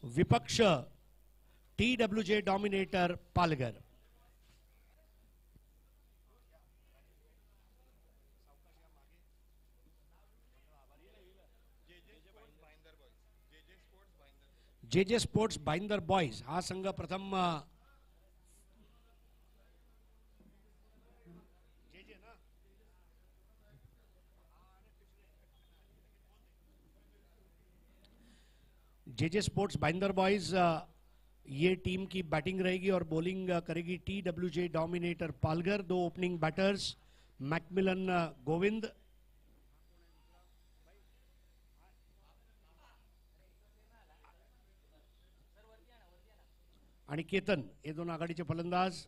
विपक्ष TWJ dominator Palghar. JJ sports Bhayander boys हा संघ प्रथम JJ स्पोर्ट्स भाईंदर बॉयज ये टीम की बैटिंग रहेगी और बॉलिंग करेगी TWJ डोमिनेटर पालघर। दो ओपनिंग बैटर्स मैकमिलन गोविंद आणि केतन हे दोन आघाडीचे फलंदाज।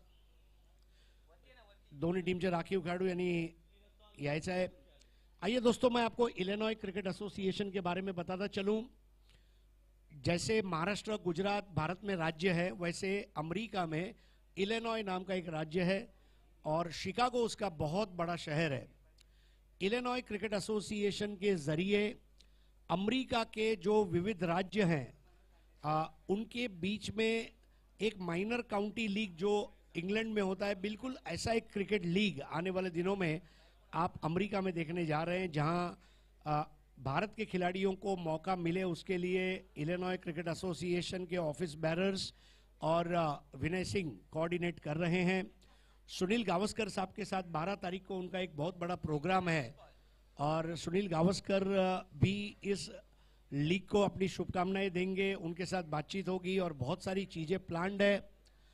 दोनों टीम के राखीव खिलाड़ू यानी यायचा है। आइए दोस्तों, मैं आपको इलिनॉय क्रिकेट एसोसिएशन के बारे में बताता चलूं। जैसे महाराष्ट्र गुजरात भारत में राज्य है, वैसे अमेरिका में इलिनॉय नाम का एक राज्य है और शिकागो उसका बहुत बड़ा शहर है। इलिनॉय क्रिकेट एसोसिएशन के जरिए अमेरिका के जो विविध राज्य हैं उनके बीच में एक माइनर काउंटी लीग जो इंग्लैंड में होता है, बिल्कुल ऐसा एक क्रिकेट लीग आने वाले दिनों में आप अमेरिका में देखने जा रहे हैं, जहां भारत के खिलाड़ियों को मौका मिले उसके लिए इलिनॉय क्रिकेट एसोसिएशन के ऑफिस बैरर्स और विनय सिंह कोऑर्डिनेट कर रहे हैं। सुनील गावस्कर साहब के साथ 12 तारीख को उनका एक बहुत बड़ा प्रोग्राम है और सुनील गावस्कर भी इस लीग को अपनी शुभकामनाएं देंगे, उनके साथ बातचीत होगी और बहुत सारी चीजें प्लान्ड है।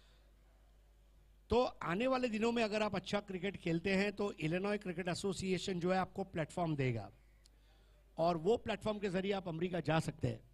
तो आने वाले दिनों में अगर आप अच्छा क्रिकेट खेलते हैं तो इलिनॉय क्रिकेट एसोसिएशन जो है आपको प्लेटफॉर्म देगा और वो प्लेटफॉर्म के जरिए आप अमेरिका जा सकते हैं।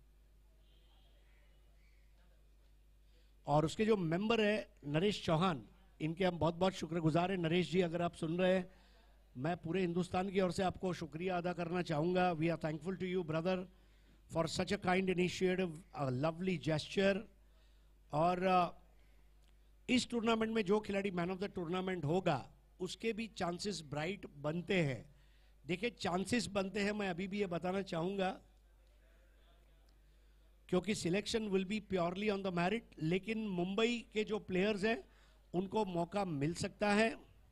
और उसके जो मेंबर है नरेश चौहान, इनके हम बहुत बहुत शुक्रगुजार हैं। नरेश जी, अगर आप सुन रहे हैं, मैं पूरे हिंदुस्तान की ओर से आपको शुक्रिया अदा करना चाहूंगा। We are thankful to you brother for such a kind initiative, a lovely gesture. और इस टूर्नामेंट में जो खिलाड़ी मैन ऑफ द टूर्नामेंट होगा उसके भी चांसेस ब्राइट बनते हैं। देखिए, चांसेस बनते हैं, मैं अभी भी ये बताना चाहूंगा, क्योंकि selection will be purely on the merit, लेकिन मुंबई के जो प्लेयर्स हैं उनको मौका मिल सकता है।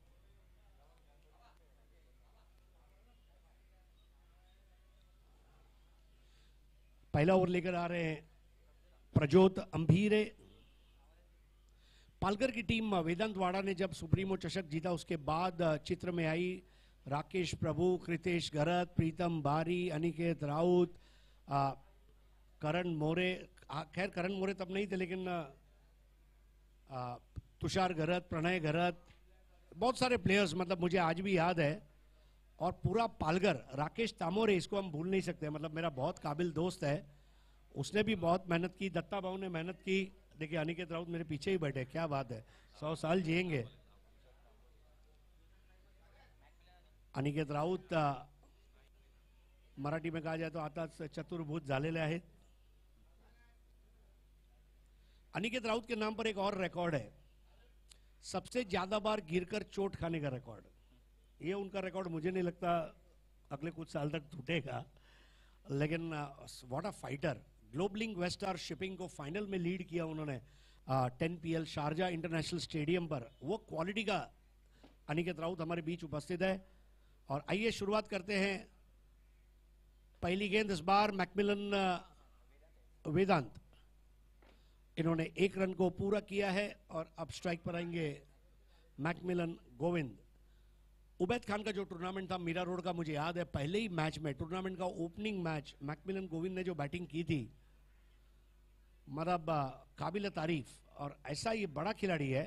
पहला ओवर लेकर आ रहे हैं प्रजोत अंभीरे। पालघर की टीम वेदांत वाड़ा ने जब सुप्रीमो चषक जीता उसके बाद चित्र में आई राकेश प्रभु, कृतेश गरत, प्रीतम बारी, अनिकेत राउत, करण मोरे। खैर करण मोरे तब नहीं थे, लेकिन तुषार गरत, प्रणय गरत, बहुत सारे प्लेयर्स, मतलब मुझे आज भी याद है। और पूरा पालघर, राकेश तामोरे, इसको हम भूल नहीं सकते, मतलब मेरा बहुत काबिल दोस्त है, उसने भी बहुत मेहनत की, दत्ता बाबू ने मेहनत की। देखिए अनिकेत राउत मेरे पीछे ही बैठे, क्या बात है, 100 साल जिएंगे। अनिकेत राउत मराठी में कहा जाए तो आता चतुर्भुज झालेले आहेत। अनिकेत राउत के नाम पर एक और रिकॉर्ड है, सबसे ज्यादा बार गिरकर चोट खाने का रिकॉर्ड। ये उनका रिकॉर्ड मुझे नहीं लगता अगले कुछ साल तक टूटेगा, लेकिन व्हाट अ फाइटर। ग्लोबलिंग वेस्टार शिपिंग को फाइनल में लीड किया उन्होंने 10 PL शारजा इंटरनेशनल स्टेडियम पर। वो क्वालिटी का अनिकेत राउत हमारे बीच उपस्थित है। और आइए शुरुआत करते हैं। पहली गेंद इस बार मैकमिलन वेदांत, इन्होंने 1 रन को पूरा किया है और अब स्ट्राइक पर आएंगे मैकमिलन गोविंद। उबैद खान का जो टूर्नामेंट था मीरा रोड का, मुझे याद है पहले ही मैच में, टूर्नामेंट का ओपनिंग मैच, मैकमिलन गोविंद ने जो बैटिंग की थी, मतलब काबिल तारीफ। और ऐसा ये बड़ा खिलाड़ी है।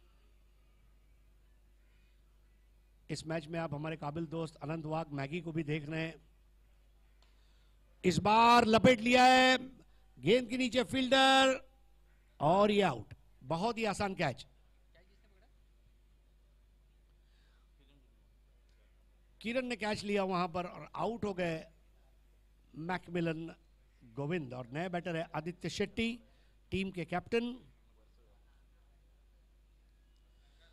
इस मैच में आप हमारे काबिल दोस्त अनंत वाघ मैगी को भी देख रहे हैं। इस बार लपेट लिया है, गेंद के नीचे फील्डर और ये आउट। बहुत ही आसान कैच। किरण ने कैच लिया वहां पर और आउट हो गए मैकमिलन गोविंद। और नए बैटर है आदित्य शेट्टी, टीम के कैप्टन।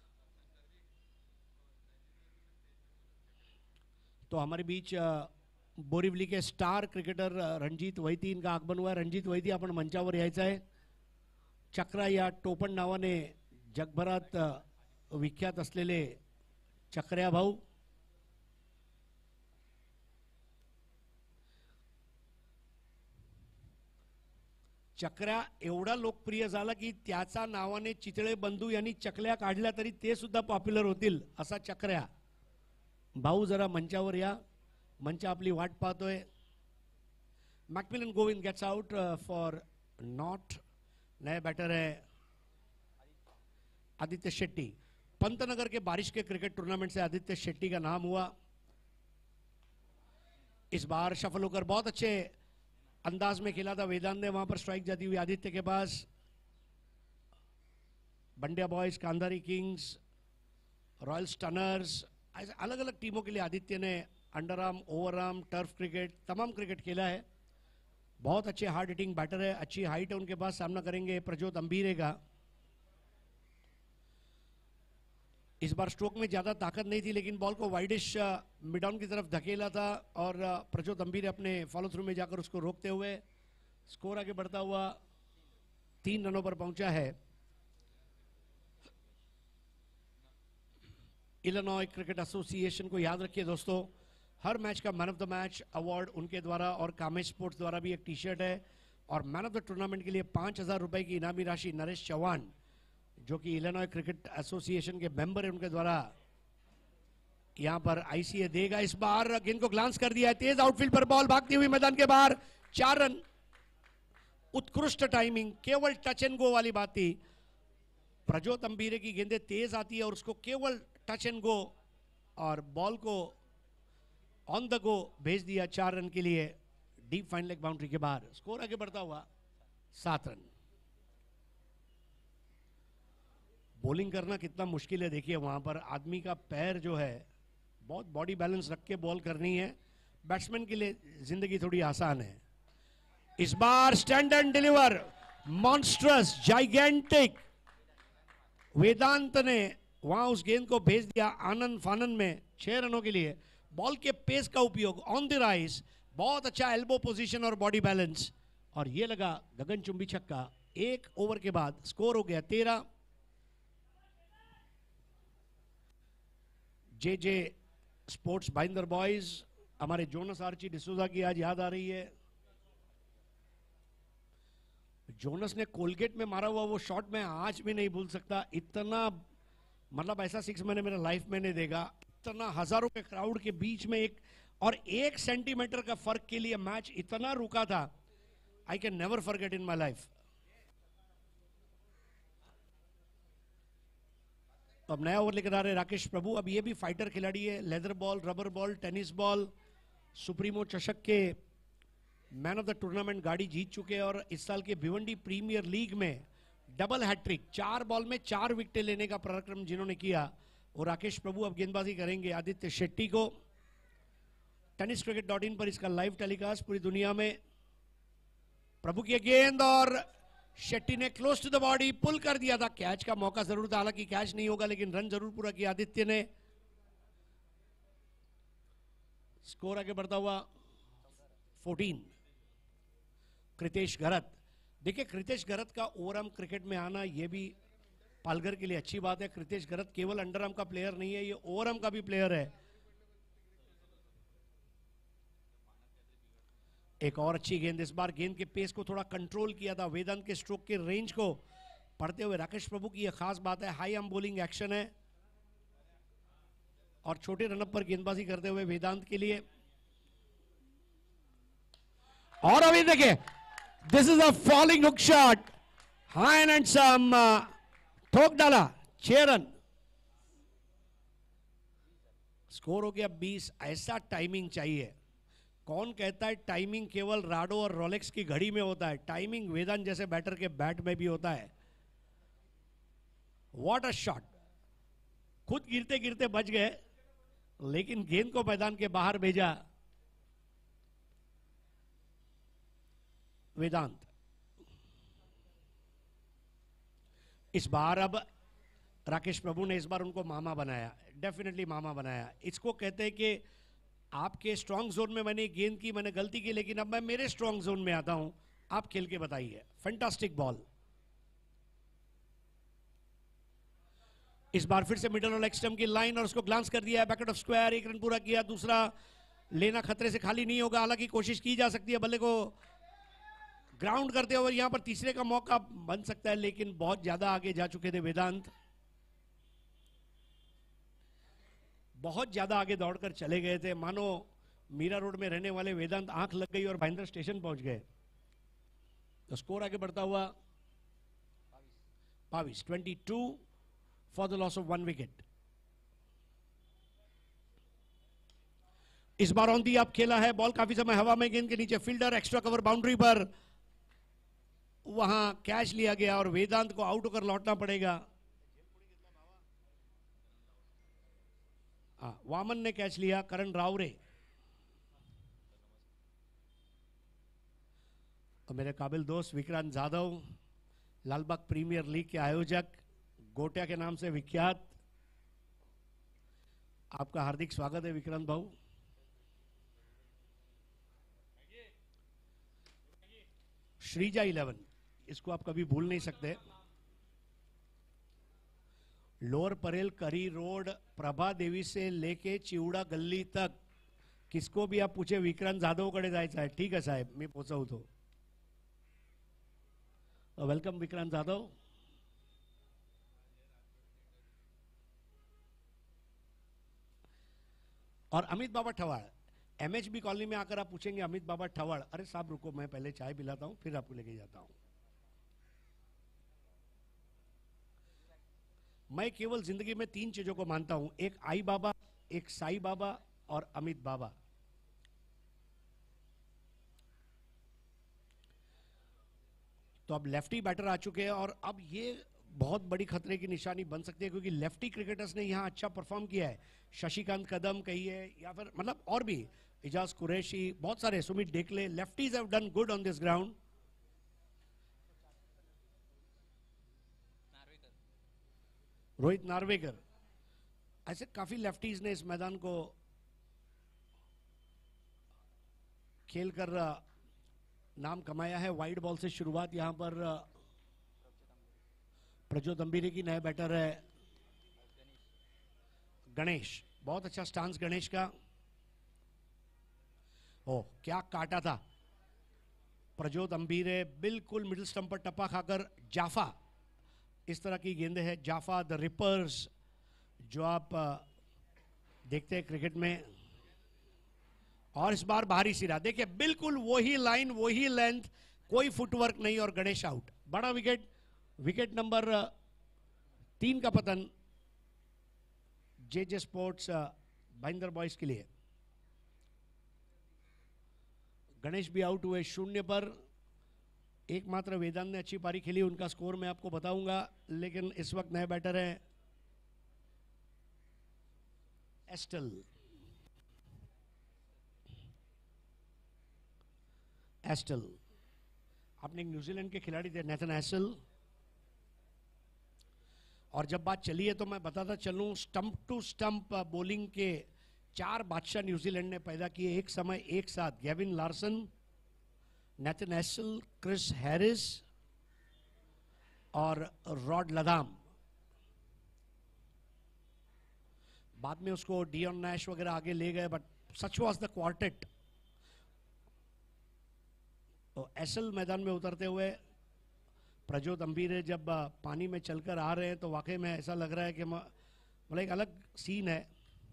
तो हमारे बीच बोरिवली के स्टार क्रिकेटर रणजित वैती इनका आगमन हुआ है. रणजित वैती आपण मंचावर यायचं आहे. चक्रा या टोपण नावाने जगभरात विख्यात असलेले चक्र्या भाऊ. चक्र्या एवढा लोकप्रिय झाला की त्याच्या नावाने चितळे बंधू यांनी चकल्या काढल्या तरी ते सुद्धा पॉप्युलर होतील असा चक्र्या भाऊ. जरा मंचावर या. मंच आपली वाट पाहतोय. McMillan Govind gets out for nought. नया बैटर है आदित्य शेट्टी. पंतनगर के बारिश के क्रिकेट टूर्नामेंट से आदित्य शेट्टी का नाम हुआ. इस बार शफल होकर बहुत अच्छे अंदाज में खेला था वेदांत ने. वहां पर स्ट्राइक जाती हुई आदित्य के पास. बंडिया boys, Kandhari kings, royal stunners, ऐसे अलग अलग टीमों के लिए आदित्य ने under arm, over arm, turf cricket, तमाम क्रिकेट खेला है. बहुत अच्छे हार्ड हिटिंग बैटर है. अच्छी हाइट है उनके पास. सामना करेंगे प्रज्योत अंबीरे का. इस बार स्ट्रोक में ज्यादा ताकत नहीं थी लेकिन बॉल को वाइडिश मिड ऑन की तरफ धकेला था और प्रज्योत अंबीरे अपने फॉलो थ्रू में जाकर उसको रोकते हुए स्कोर आगे बढ़ता हुआ 3 रनों पर पहुंचा है. इलिनॉय क्रिकेट एसोसिएशन को याद रखिए दोस्तों, हर मैच का man of the match award उनके द्वारा और कामेश स्पोर्ट्स द्वारा भी एक टी शर्ट है. और मैन ऑफ द टूर्नामेंट के लिए 5,000 रुपए की इनामी राशि नरेश चौहान जो कि इलिनॉय क्रिकेट एसोसिएशन के मेंबर है उनके द्वारा यहां पर आईसीए देगा. इस बार गेंद को ग्लांस कर दिया है. तेज आउटफील्ड पर बॉल भागती हुई मैदान के बाहर. 4 रन. उत्कृष्ट टाइमिंग. केवल टच एंड गो वाली बात थी. प्रज्योत अंबीरे की गेंदें तेज आती है और उसको केवल टच एंड गो और बॉल को ऑन द गो भेज दिया 4 रन के लिए डीप फाइन लेग बाउंड्री के बाहर. स्कोर आगे बढ़ता हुआ 7 रन. बॉलिंग करना कितना मुश्किल है देखिए. वहां पर आदमी का पैर जो है बहुत बॉडी बैलेंस रख के बॉल करनी है. बैट्समैन के लिए जिंदगी थोड़ी आसान है. इस बार stand and deliver monstrous gigantic Vedant ने वहां उस गेंद को भेज दिया आनंद फानन में 6 रनों के लिए. बॉल के पेस का उपयोग ऑन द राइज. बहुत अच्छा एल्बो पोजीशन और बॉडी बैलेंस और ये लगा गगनचुंबी छक्का. 1 ओवर के बाद स्कोर हो गया 13. J sports Bhayander boys. हमारे जोनस आर्ची डिसूजा की आज याद आ रही है. जोनस ने कोलगेट में मारा हुआ वो शॉट मैं आज भी नहीं भूल सकता. इतना मतलब ऐसा 6 मैंने मेरा लाइफ में नहीं देखा. इतना हजारों के क्राउड के बीच में 1 सेंटीमीटर का फर्क के लिए मैच इतना रुका था. I can never forget in my life. अब नया ओवर लेकर आ रहे राकेश प्रभु. अब ये भी फाइटर खिलाड़ी है. Leather ball, rubber ball, tennis ball, supremo चषक के मैन ऑफ द टूर्नामेंट गाड़ी जीत चुके हैं और इस साल के भिवंडी प्रीमियर लीग में डबल हैट्रिक 4 बॉल में 4 विकेटें लेने का पराक्रम जिन्होंने किया वो राकेश प्रभु अब गेंदबाजी करेंगे आदित्य शेट्टी को. tenniscricket.in पर इसका लाइव टेलीकास्ट पूरी दुनिया में. प्रभु की गेंद और शेट्टी ने close to the body pull कर दिया था. कैच का मौका जरूर था, हालांकि कैच नहीं होगा लेकिन रन जरूर पूरा किया आदित्य ने. स्कोर आगे बढ़ता हुआ 14. कृतेश गरत. देखिए कृतेश गरत का ओवरआर्म क्रिकेट में आना यह भी पालघर के लिए अच्छी बात है. कृतेश गरत केवल अंडरआर्म का प्लेयर नहीं है, ये ओवरआर्म का भी प्लेयर है. एक और अच्छी गेंद. इस बार गेंद के पेस को थोड़ा कंट्रोल किया था. वेदांत के स्ट्रोक के रेंज को पढ़ते हुए राकेश प्रभु की यह खास बात है. हाई आर्म बॉलिंग एक्शन है और छोटे रनअप पर गेंदबाजी करते हुए वेदांत के लिए. और अभी देखिए this is a falling hook shot. High and some ठोक डाला. 6 रन. स्कोर हो गया 20. ऐसा टाइमिंग चाहिए. कौन कहता है टाइमिंग केवल राडो और रोलेक्स की घड़ी में होता है? टाइमिंग वेदांत जैसे बैटर के बैट में भी होता है. What a shot. खुद गिरते गिरते बच गए लेकिन गेंद को मैदान के बाहर भेजा वेदांत. इस बार अब राकेश प्रभु ने इस बार उनको मामा बनाया. डेफिनेटली मामा बनाया. इसको कहते हैं कि आपके स्ट्रांग जोन में मैंने गेंद की, मैंने गलती की, लेकिन अब मैं मेरे स्ट्रांग जोन में आता हूं, आप खेल के बताइए। Fantastic ball. इस बार फिर से मिडल और लेग स्टंप की लाइन और उसको ग्लांस कर दिया, बैकआउट ऑफ स्क्वायर, एक रन पूरा किया। दूसरा लेना खतरे से खाली नहीं होगा, हालांकि कोशिश की जा सकती है बल्ले को ग्राउंड करते हुए, यहां पर तीसरे का मौका बन सकता है, लेकिन बहुत ज्यादा आगे जा चुके थे वेदांत, बहुत ज्यादा आगे दौड़कर चले गए थे। मानो मीरा रोड में रहने वाले वेदांत आंख लग गई और भाईंदर स्टेशन पहुंच गए। तो स्कोर आगे बढ़ता हुआ 22 for the loss of 1 wicket. इस बार ऑन दी आप खेला है, बॉल काफी समय हवा में, गेंद के नीचे फील्डर, एक्स्ट्रा कवर बाउंड्री पर, वहां कैच लिया गया और वेदांत को आउट होकर लौटना पड़ेगा। वामन ने कैच लिया, करण रावरे। और मेरे काबिल दोस्त विक्रांत जाधव, लालबाग प्रीमियर लीग के आयोजक, गोटिया के नाम से विख्यात, आपका हार्दिक स्वागत है विक्रांत भाऊ। श्रीजा 11, इसको आप कभी भूल नहीं सकते। लोअर परेल करी रोड, प्रभा देवी से लेके चिवडा गल्ली तक, किसको भी आप पूछे विक्रांत जाधव कडे जायचं आहे, ठीक आहे साहेब मी पोहोचवतो। वेलकम विक्रांत जाधव। और अमित बाबा ठवाड़, एमएचबी कॉलोनी में आकर आप पूछेंगे अमित बाबा ठवाड़, अरे साहब रुको मैं पहले चाय पिलाता हूं फिर आपको लेके जाता हूं। मैं केवल जिंदगी में 3 चीजों को मानता हूं, एक आई बाबा, एक साई बाबा और अमित बाबा। तो अब लेफ्टी बैटर आ चुके हैं और अब ये बहुत बड़ी खतरे की निशानी बन सकती है, क्योंकि लेफ्टी क्रिकेटर्स ने यहां अच्छा परफॉर्म किया है। शशिकांत कदम कहिए या फिर मतलब और भी, इजाज कुरैशी, बहुत सारे, Sumit Dekle, lefties have done good on this ground. Rohit Narvekar, ऐसे काफी लेफ्टीज ने इस मैदान को खेलकर नाम कमाया है। वाइड बॉल से शुरुआत, यहां पर प्रज्योत अंबीरे की, नए बैटर है गणेश, बहुत अच्छा स्टांस गणेश का। ओ क्या काटा था प्रज्योत अंबीरे, बिल्कुल मिडिल स्टंप पर टप्पा खाकर। जाफा, इस तरह की गेंदे हैं, जाफा द रिपर्स जो आप देखते हैं क्रिकेट में। और इस बार बाहरी सिरा, देखिए बिल्कुल वही लाइन, वही लेंथ, कोई फुटवर्क नहीं और गणेश आउट। बड़ा विकेट, विकेट नंबर 3 का पतन जे स्पोर्ट्स भाईंदर बॉयज के लिए। गणेश भी आउट हुए 0 पर। एकमात्र वेदांत ने अच्छी पारी खेली, उनका स्कोर मैं आपको बताऊंगा, लेकिन इस वक्त नए बैटर हैं एस्टल। एस्टल आपने एक न्यूजीलैंड के खिलाड़ी थे नेथन एस्टल। और जब बात चली है तो मैं बताता चलूं, स्टंप टू स्टंप बॉलिंग के 4 बादशाह न्यूजीलैंड ने पैदा किए एक समय एक साथ। Gavin Larsen, Nathan Astle, Chris Harris और रॉड लदाम। बाद में उसको डियन नैश वगैरह आगे ले गए, but such was the quartet. तो एसल मैदान में उतरते हुए प्रज्योत अंबीरे जब पानी में चलकर आ रहे हैं तो वाकई में ऐसा लग रहा है कि मतलब एक अलग सीन है।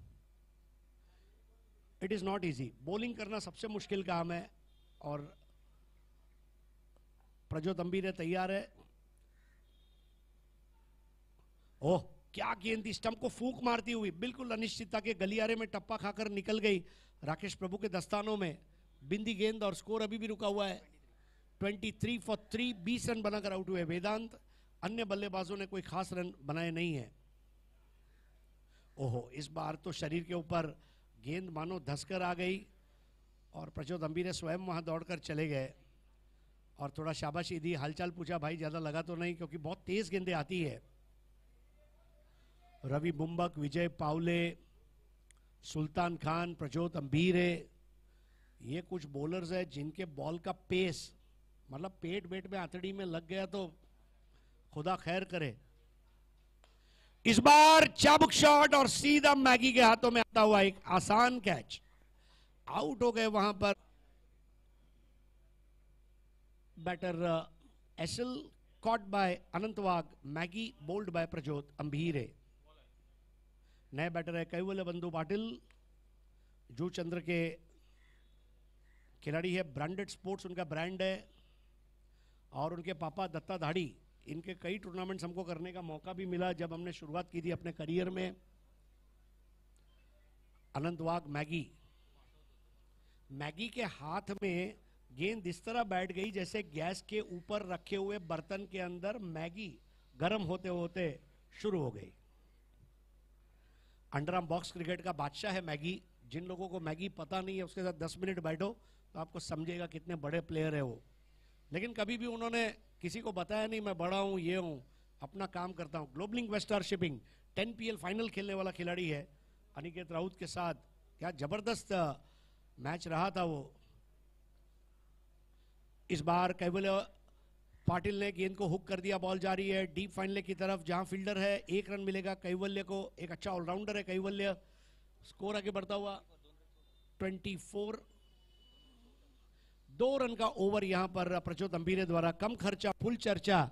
It is not easy, bowling करना सबसे मुश्किल काम है और प्रज्योत अंबीरे तैयार है। ओह क्या गेंद थी, स्टंप को फूंक मारती हुई, बिल्कुल अनिश्चितता के गलियारे में टप्पा खाकर निकल गई राकेश प्रभु के दस्तानों में। बिंदी गेंद और स्कोर अभी भी रुका हुआ है 23 फॉर 3, 20 रन बनाकर आउट हुए वेदांत। अन्य बल्लेबाजों ने कोई खास रन बनाए नहीं है। ओहो, इस बार तो शरीर के ऊपर गेंद मानो धसकर आ गई और प्रज्योत अंबीरे स्वयं वहां दौड़कर चले गए और थोड़ा शाबाशी दी, हालचाल पूछा, भाई ज्यादा लगा तो नहीं, क्योंकि बहुत तेज गेंदें आती है। रवि बुम्बक, विजय पावले, सुल्तान खान, प्रजोत अंबीरे, ये कुछ बॉलर्स है जिनके बॉल का पेस, मतलब पेट वेट में आतड़ी में लग गया तो खुदा खैर करे। इस बार चाबुक शॉट और सीधा मैगी के हाथों में आता हुआ एक आसान कैच, आउट हो गए वहां पर batter SL, caught by Anantwag, Maggi bowled by Prajot Ambire. नए बैटर है कैवल्य बंधु पाटिल, जू चंद्र के खिलाड़ी है, ब्रांडेड स्पोर्ट्स उनका ब्रांड है, और उनके पापा दत्ता धाड़ी, इनके कई टूर्नामेंट्स हमको करने का मौका भी मिला जब हमने शुरुआत की थी अपने करियर में। अनंतवाग मैगी, मैगी के हाथ में गेंद इस तरह बैठ गई जैसे गैस के ऊपर रखे हुए बर्तन के अंदर मैगी गर्म होते होते शुरू हो गई। अंडरआर्म बॉक्स क्रिकेट का बादशाह है मैगी। जिन लोगों को मैगी पता नहीं है उसके साथ 10 मिनट बैठो तो आपको समझेगा कितने बड़े प्लेयर है वो। लेकिन कभी भी उन्होंने किसी को बताया नहीं मैं बड़ा हूं, ये हूं, अपना काम करता हूं। ग्लोबलिंग वेस्टार शिपिंग 10 PL फाइनल खेलने वाला खिलाड़ी है अनिकेत राउत के साथ। क्या जबरदस्त मैच रहा था वो। इस बार कैवल्य पाटिल ने गेंद को हुक कर दिया, बॉल जा रही है डीप फाइनल की तरफ जहां फील्डर है। 1 रन मिलेगा कैवल्य को, एक अच्छा ऑलराउंडर है कैवल्य। स्कोर आगे बढ़ता हुआ 24। 2 रन का ओवर यहां पर प्रजोत अंबीरे द्वारा, कम खर्चा फुल चर्चा,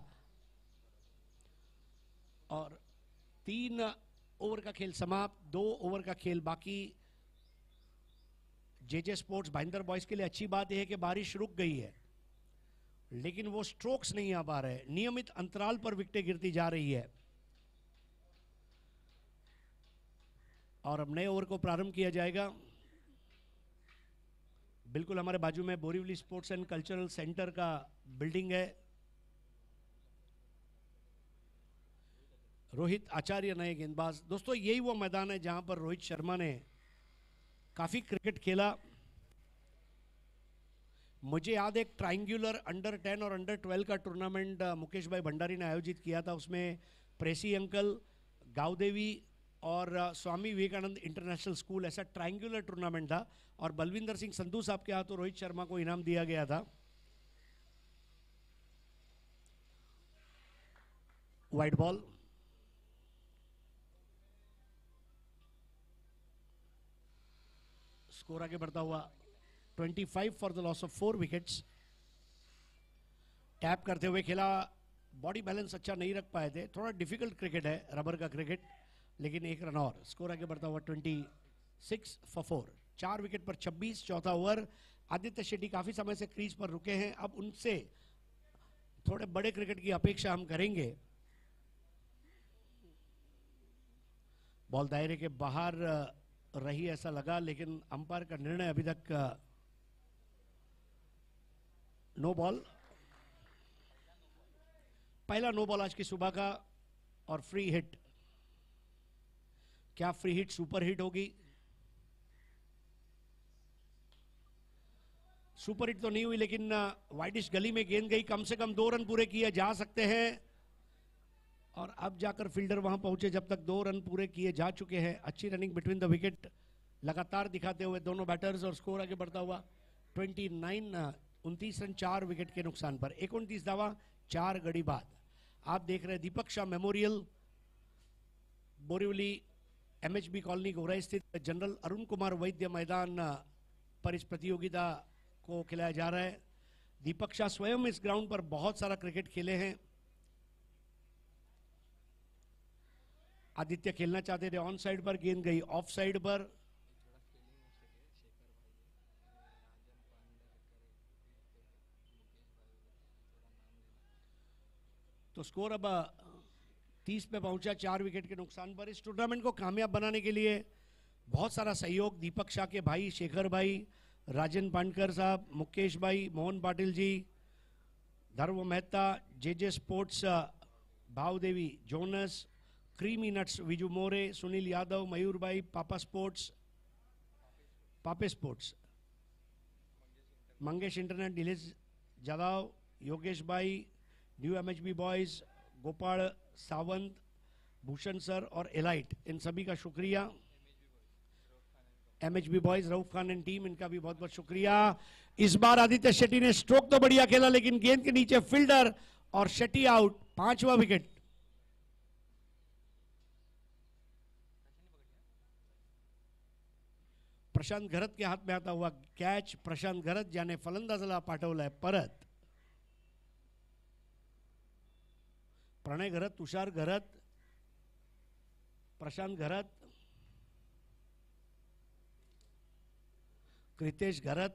और 3 ओवर का खेल समाप्त, 2 ओवर का खेल बाकी। जेजे स्पोर्ट्स भाईंदर बॉयज के लिए अच्छी बात यह है कि बारिश रुक गई है, लेकिन वो स्ट्रोक्स नहीं आ पा रहे, नियमित अंतराल पर विकेटें गिरती जा रही है। और अब नए ओवर को प्रारंभ किया जाएगा। बिल्कुल हमारे बाजू में Borivali sports and cultural centre का बिल्डिंग है। रोहित आचार्य नए गेंदबाज। दोस्तों यही वो मैदान है जहां पर रोहित शर्मा ने काफी क्रिकेट खेला। मुझे याद है एक ट्रायंगुलर अंडर 10 और अंडर 12 का टूर्नामेंट मुकेश भाई भंडारी ने आयोजित किया था। उसमें प्रेसी अंकल, गावदेवी और स्वामी विवेकानंद इंटरनेशनल स्कूल, ऐसा ट्रायंगुलर टूर्नामेंट था, और बलविंदर सिंह संधू साहब के हाथों रोहित शर्मा को इनाम दिया गया था। वाइड बॉल, स्कोर आगे बढ़ता हुआ 25 for the loss of 4 wickets. Tap करते हुए खेला, बॉडी बैलेंस अच्छा नहीं रख पाए थे, थोड़ा डिफिकल्ट क्रिकेट है रबर का क्रिकेट, लेकिन 1 रन और। स्कोर आगे बढ़ता हुआ 26 फॉर 4। 4 विकेट पर 26, चौथा ओवर। आदित्य शेट्टी काफी समय से क्रीज पर रुके हैं, अब उनसे थोड़े बड़े क्रिकेट की अपेक्षा हम करेंगे। बॉल दायरे के बाहर रही ऐसा लगा, लेकिन अंपायर का निर्णय अभी तक नो बॉल। पहला नो बॉल आज की सुबह का, और फ्री हिट। क्या फ्री हिट सुपर हिट होगी? सुपर हिट तो नहीं हुई, लेकिन वाइडिश गली में गेंद गई, कम से कम 2 रन पूरे किए जा सकते हैं। और अब जाकर फील्डर वहां पहुंचे, जब तक 2 रन पूरे किए जा चुके हैं। अच्छी रनिंग बिटवीन द विकेट लगातार दिखाते हुए दोनों बैटर्स, और स्कोर आगे बढ़ता हुआ 29 रन 4 विकेट के नुकसान पर। 29 दावा 4 गड़ी बाद। आप देख रहे हैं Deepak Shah memorial, Borivali MHB colony Gorai स्थित जनरल अरुण कुमार वैद्य मैदान पर इस प्रतियोगिता को खिलाया जा रहा है। दीपक शाह स्वयं इस ग्राउंड पर बहुत सारा क्रिकेट खेले हैं। आदित्य खेलना चाहते थे, ऑन साइड पर गेंद गई ऑफ साइड पर। तो स्कोर अब 30 पे पहुंचा 4 विकेट के नुकसान पर। इस टूर्नामेंट को कामयाब बनाने के लिए बहुत सारा सहयोग दीपक शाह के भाई शेखर भाई, राजन पांडकर साहब, मुकेश भाई, Mohan Patil ji, Dharam Mehta, JJ sports Bhavdevi, Jonas, creamy nuts Viju More, Sunil Yadav, Mayur भाई, papa sports, Pape sports, Mangesh internet, Nilesh Jadhav, Yogesh भाई, new MHB boys, Gopal Sawant, Bhushan sir और एलाइट, इन सभी का शुक्रिया। MHB boys, Rauf Khan and team, इनका भी बहुत बहुत शुक्रिया। इस बार आदित्य शेट्टी ने स्ट्रोक तो बढ़िया खेला, लेकिन गेंद के नीचे फील्डर और शेट्टी आउट, 5वां विकेट। प्रशांत घरत के हाथ में आता हुआ कैच, प्रशांत घरत ज्याने फलंदाजाला पाठवलाय परत। प्रणय घरत, तुषार घरत, प्रशांत घरत, कृतेश घरत।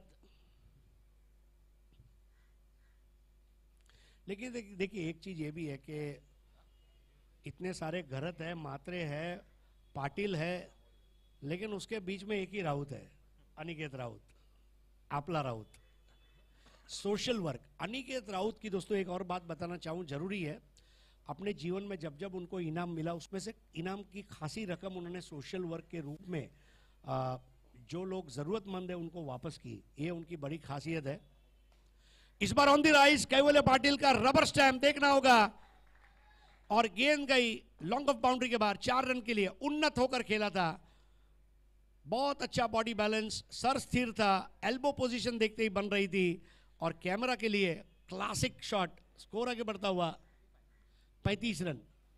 लेकिन देखिए एक चीज ये भी है कि इतने सारे घरत है, मात्रे है, पाटिल है, लेकिन उसके बीच में एक ही राउत है, अनिकेत राउत, आपला राउत। सोशल वर्क, अनिकेत राउत की दोस्तों एक और बात बताना चाहूं, जरूरी है, अपने जीवन में जब जब उनको इनाम मिला उसमें से इनाम की खासी रकम उन्होंने सोशल वर्क के रूप में जो लोग जरूरतमंद है उनको वापस की, ये उनकी बड़ी खासियत है। इस बार ऑन द राइज कैवल्य पाटिल का रबर स्टैम्प देखना होगा, और गेंद गई लॉन्ग ऑफ बाउंड्री के बाहर, 4 रन के लिए। उन्नत होकर खेला था, बहुत अच्छा बॉडी बैलेंस, सर स्थिर था, एल्बो पोजीशन देखते ही बन रही थी, और कैमरा के लिए क्लासिक शॉट। स्कोर आगे बढ़ता हुआ 35 रन,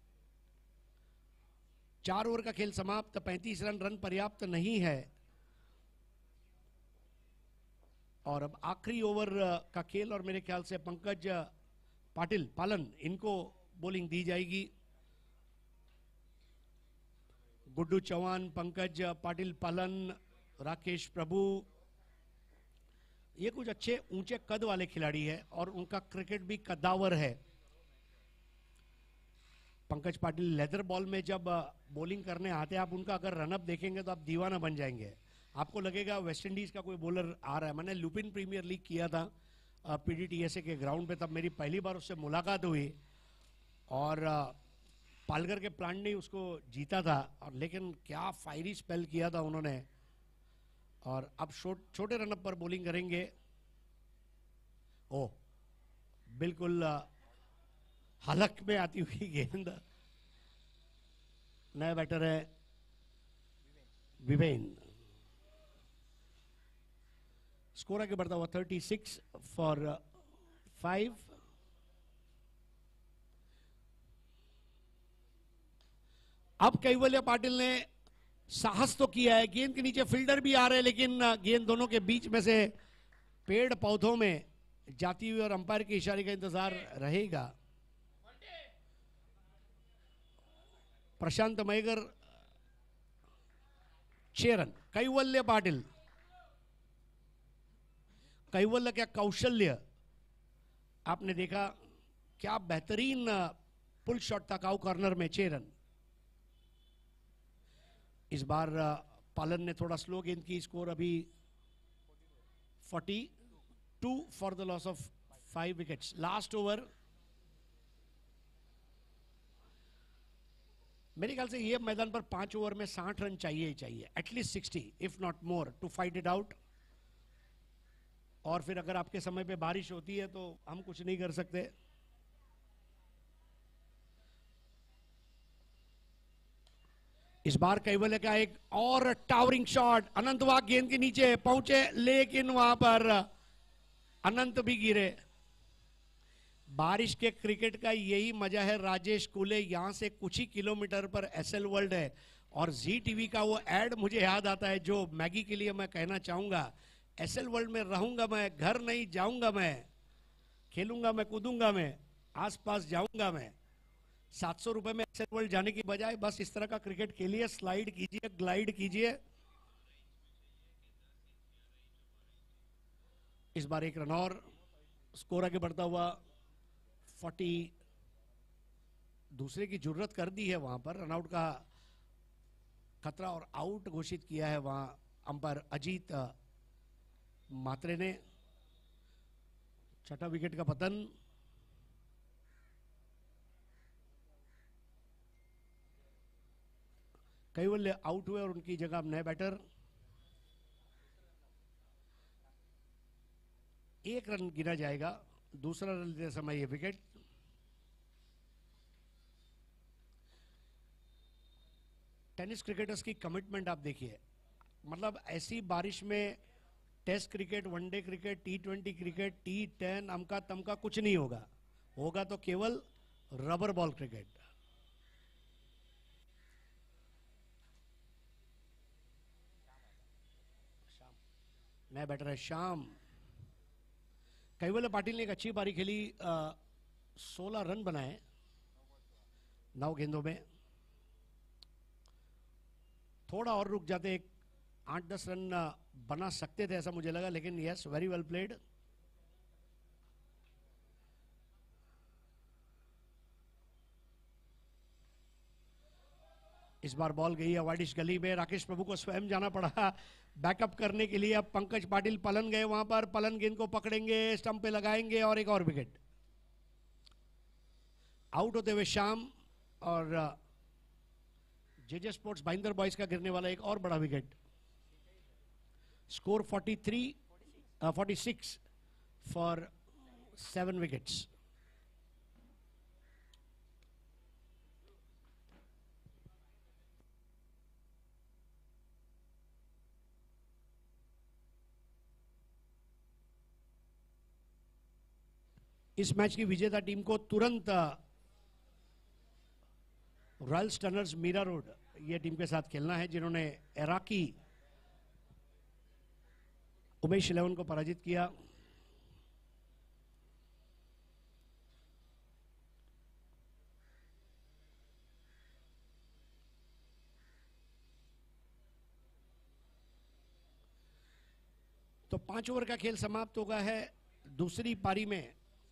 4 ओवर का खेल समाप्त, 35 रन पर्याप्त नहीं है। और अब आखिरी ओवर का खेल, और मेरे ख्याल से पंकज पाटिल पालन, इनको बॉलिंग दी जाएगी। गुड्डू चौहान, पंकज पाटिल पालन, राकेश प्रभु, ये कुछ अच्छे ऊंचे कद वाले खिलाड़ी है और उनका क्रिकेट भी कद्दावर है। पंकज पाटिल लेदर बॉल में जब बॉलिंग करने आते हैं, आप उनका अगर रनअप देखेंगे तो आप दीवाना बन जाएंगे। आपको लगेगा वेस्ट इंडीज का कोई बॉलर आ रहा है। मैंने लुपिन प्रीमियर लीग किया था पीडीटीएसए के ग्राउंड पे, तब मेरी पहली बार उससे मुलाकात हुई, और पालघर के प्लांट ने उसको जीता था, और लेकिन क्या फायरी स्पेल किया था उन्होंने। और अब छोटे रनअप पर बॉलिंग करेंगे। ओ बिल्कुल हलक में आती हुई गेंद, नया बैटर है विवेन। स्कोर आगे बढ़ता हुआ 36 फॉर 5। अब कैवल्य पाटिल ने साहस तो किया है, गेंद के नीचे फील्डर भी आ रहे हैं, लेकिन गेंद दोनों के बीच में से पेड़ पौधों में जाती हुई, और अंपायर के इशारे का इंतजार रहेगा। प्रशांत मैगर 6 रन। कैवल्य पाटिल, कैवल्य क्या कौशल्य, आपने देखा क्या बेहतरीन पुल शॉट था काउ कॉर्नर में, 6 रन। इस बार पालन ने थोड़ा स्लो गेंद की, स्कोर अभी 42 for the loss of 5 wickets. Last over, मेरे ख्याल से ये मैदान पर 5 ओवर में 60 रन चाहिए ही चाहिए, at least 60 if not more, to fight it out. और फिर अगर आपके समय पे बारिश होती है तो हम कुछ नहीं कर सकते। इस बार कैवल्य का एक और टावरिंग शॉट, अनंत वाघ गेंद के नीचे पहुंचे, लेकिन वहां पर अनंत भी गिरे। बारिश के क्रिकेट का यही मजा है राजेश कुले, यहां से कुछ ही किलोमीटर पर एसएल वर्ल्ड है, और जी टीवी का वो एड मुझे याद आता है जो मैगी के लिए मैं कहना चाहूंगा, एसएल वर्ल्ड में रहूंगा मैं, घर नहीं जाऊंगा मैं, खेलूंगा मैं, कूदूंगा मैं, आसपास जाऊंगा मैं। 700 रुपए में एसएल वर्ल्ड जाने की बजाय बस इस तरह का क्रिकेट खेलिए, स्लाइड कीजिए, ग्लाइड कीजिए। इस बार 1 रन और, स्कोर आगे बढ़ता हुआ 40। दूसरे की जरूरत कर दी है वहां पर, रनआउट का खतरा और आउट घोषित किया है वहां अंपायर अजीत मात्रे ने। 6ठा विकेट का पतन। कैवल्य आउट हुए और उनकी जगह नए बैटर। 1 रन गिना जाएगा, दूसरा रन लेते समय ये विकेट। टेनिस क्रिकेटर्स की कमिटमेंट आप देखिए, मतलब ऐसी बारिश में test cricket, one day cricket, T20 cricket, T10 अमका तमका कुछ नहीं होगा, होगा तो केवल रबर बॉल क्रिकेट। नया बैटर है शाम। कैवल्य पाटिल ने एक अच्छी पारी खेली, 16 रन बनाए 9 गेंदों में। थोड़ा और रुक जाते, एक 8-10 रन बना सकते थे ऐसा मुझे लगा, लेकिन यस, वेरी वेल प्लेड। इस बार बॉल गई है वाइडिश गली में, राकेश प्रभु को स्वयं जाना पड़ा बैकअप करने के लिए। अब पंकज पाटिल पलन गए वहां पर, पलन गेंद को पकड़ेंगे, स्टंप पे लगाएंगे और एक और विकेट। आउट होते हुए शाम और जेजे स्पोर्ट्स भाईंदर बॉयज का गिरने वाला एक और बड़ा विकेट। Score 46 for 7 wickets. इस मैच की विजेता टीम को तुरंत रॉयल स्टनर्स मीरा रोड ये टीम के साथ खेलना है, जिन्होंने इराकी उमेश 11 को पराजित किया। तो 5 ओवर का खेल समाप्त हो गया है। दूसरी पारी में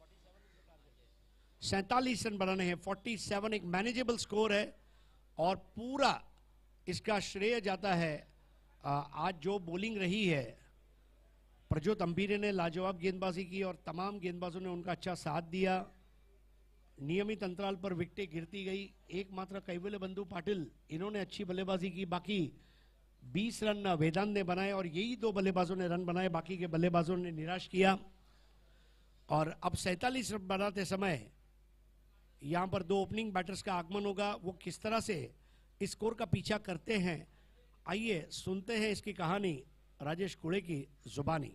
47 रन बनाने हैं, 47 एक मैनेजेबल स्कोर है और पूरा इसका श्रेय जाता है आज जो बॉलिंग रही है। प्रज्योत अंबीरे ने लाजवाब गेंदबाजी की और तमाम गेंदबाजों ने उनका अच्छा साथ दिया। नियमित अंतराल पर विकेटें गिरती गई। एकमात्र कैवल्य बंधु पाटिल, इन्होंने अच्छी बल्लेबाजी की, बाकी 20 रन वेदांत ने बनाए और यही 2 बल्लेबाजों ने रन बनाए, बाकी के बल्लेबाजों ने निराश किया। और अब 47 रन बनाते समय यहां पर 2 ओपनिंग बैटर्स का आगमन होगा। वो किस तरह से इस स्कोर का पीछा करते हैं, आइए सुनते हैं इसकी कहानी राजेश कुड़े की जुबानी।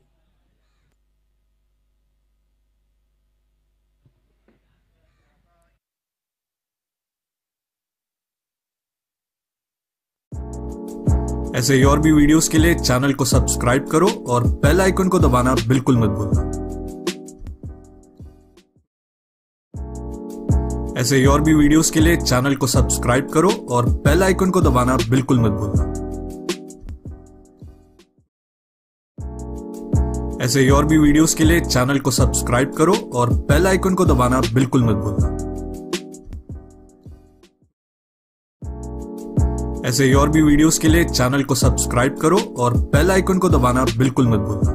ऐसे ही और भी वीडियोस के लिए चैनल को सब्सक्राइब करो और बेल आइकन को दबाना बिल्कुल मत भूलना। ऐसे ही और भी वीडियोस के लिए चैनल को सब्सक्राइब करो और बेल आइकन को दबाना बिल्कुल मत भूलना। ऐसे ही और भी वीडियोस के लिए चैनल को सब्सक्राइब करो और बेल आइकन को दबाना बिल्कुल मत भूलना। ऐसे ही और भी वीडियोस के लिए चैनल को सब्सक्राइब करो और बेल आइकन को दबाना बिल्कुल मत भूलना।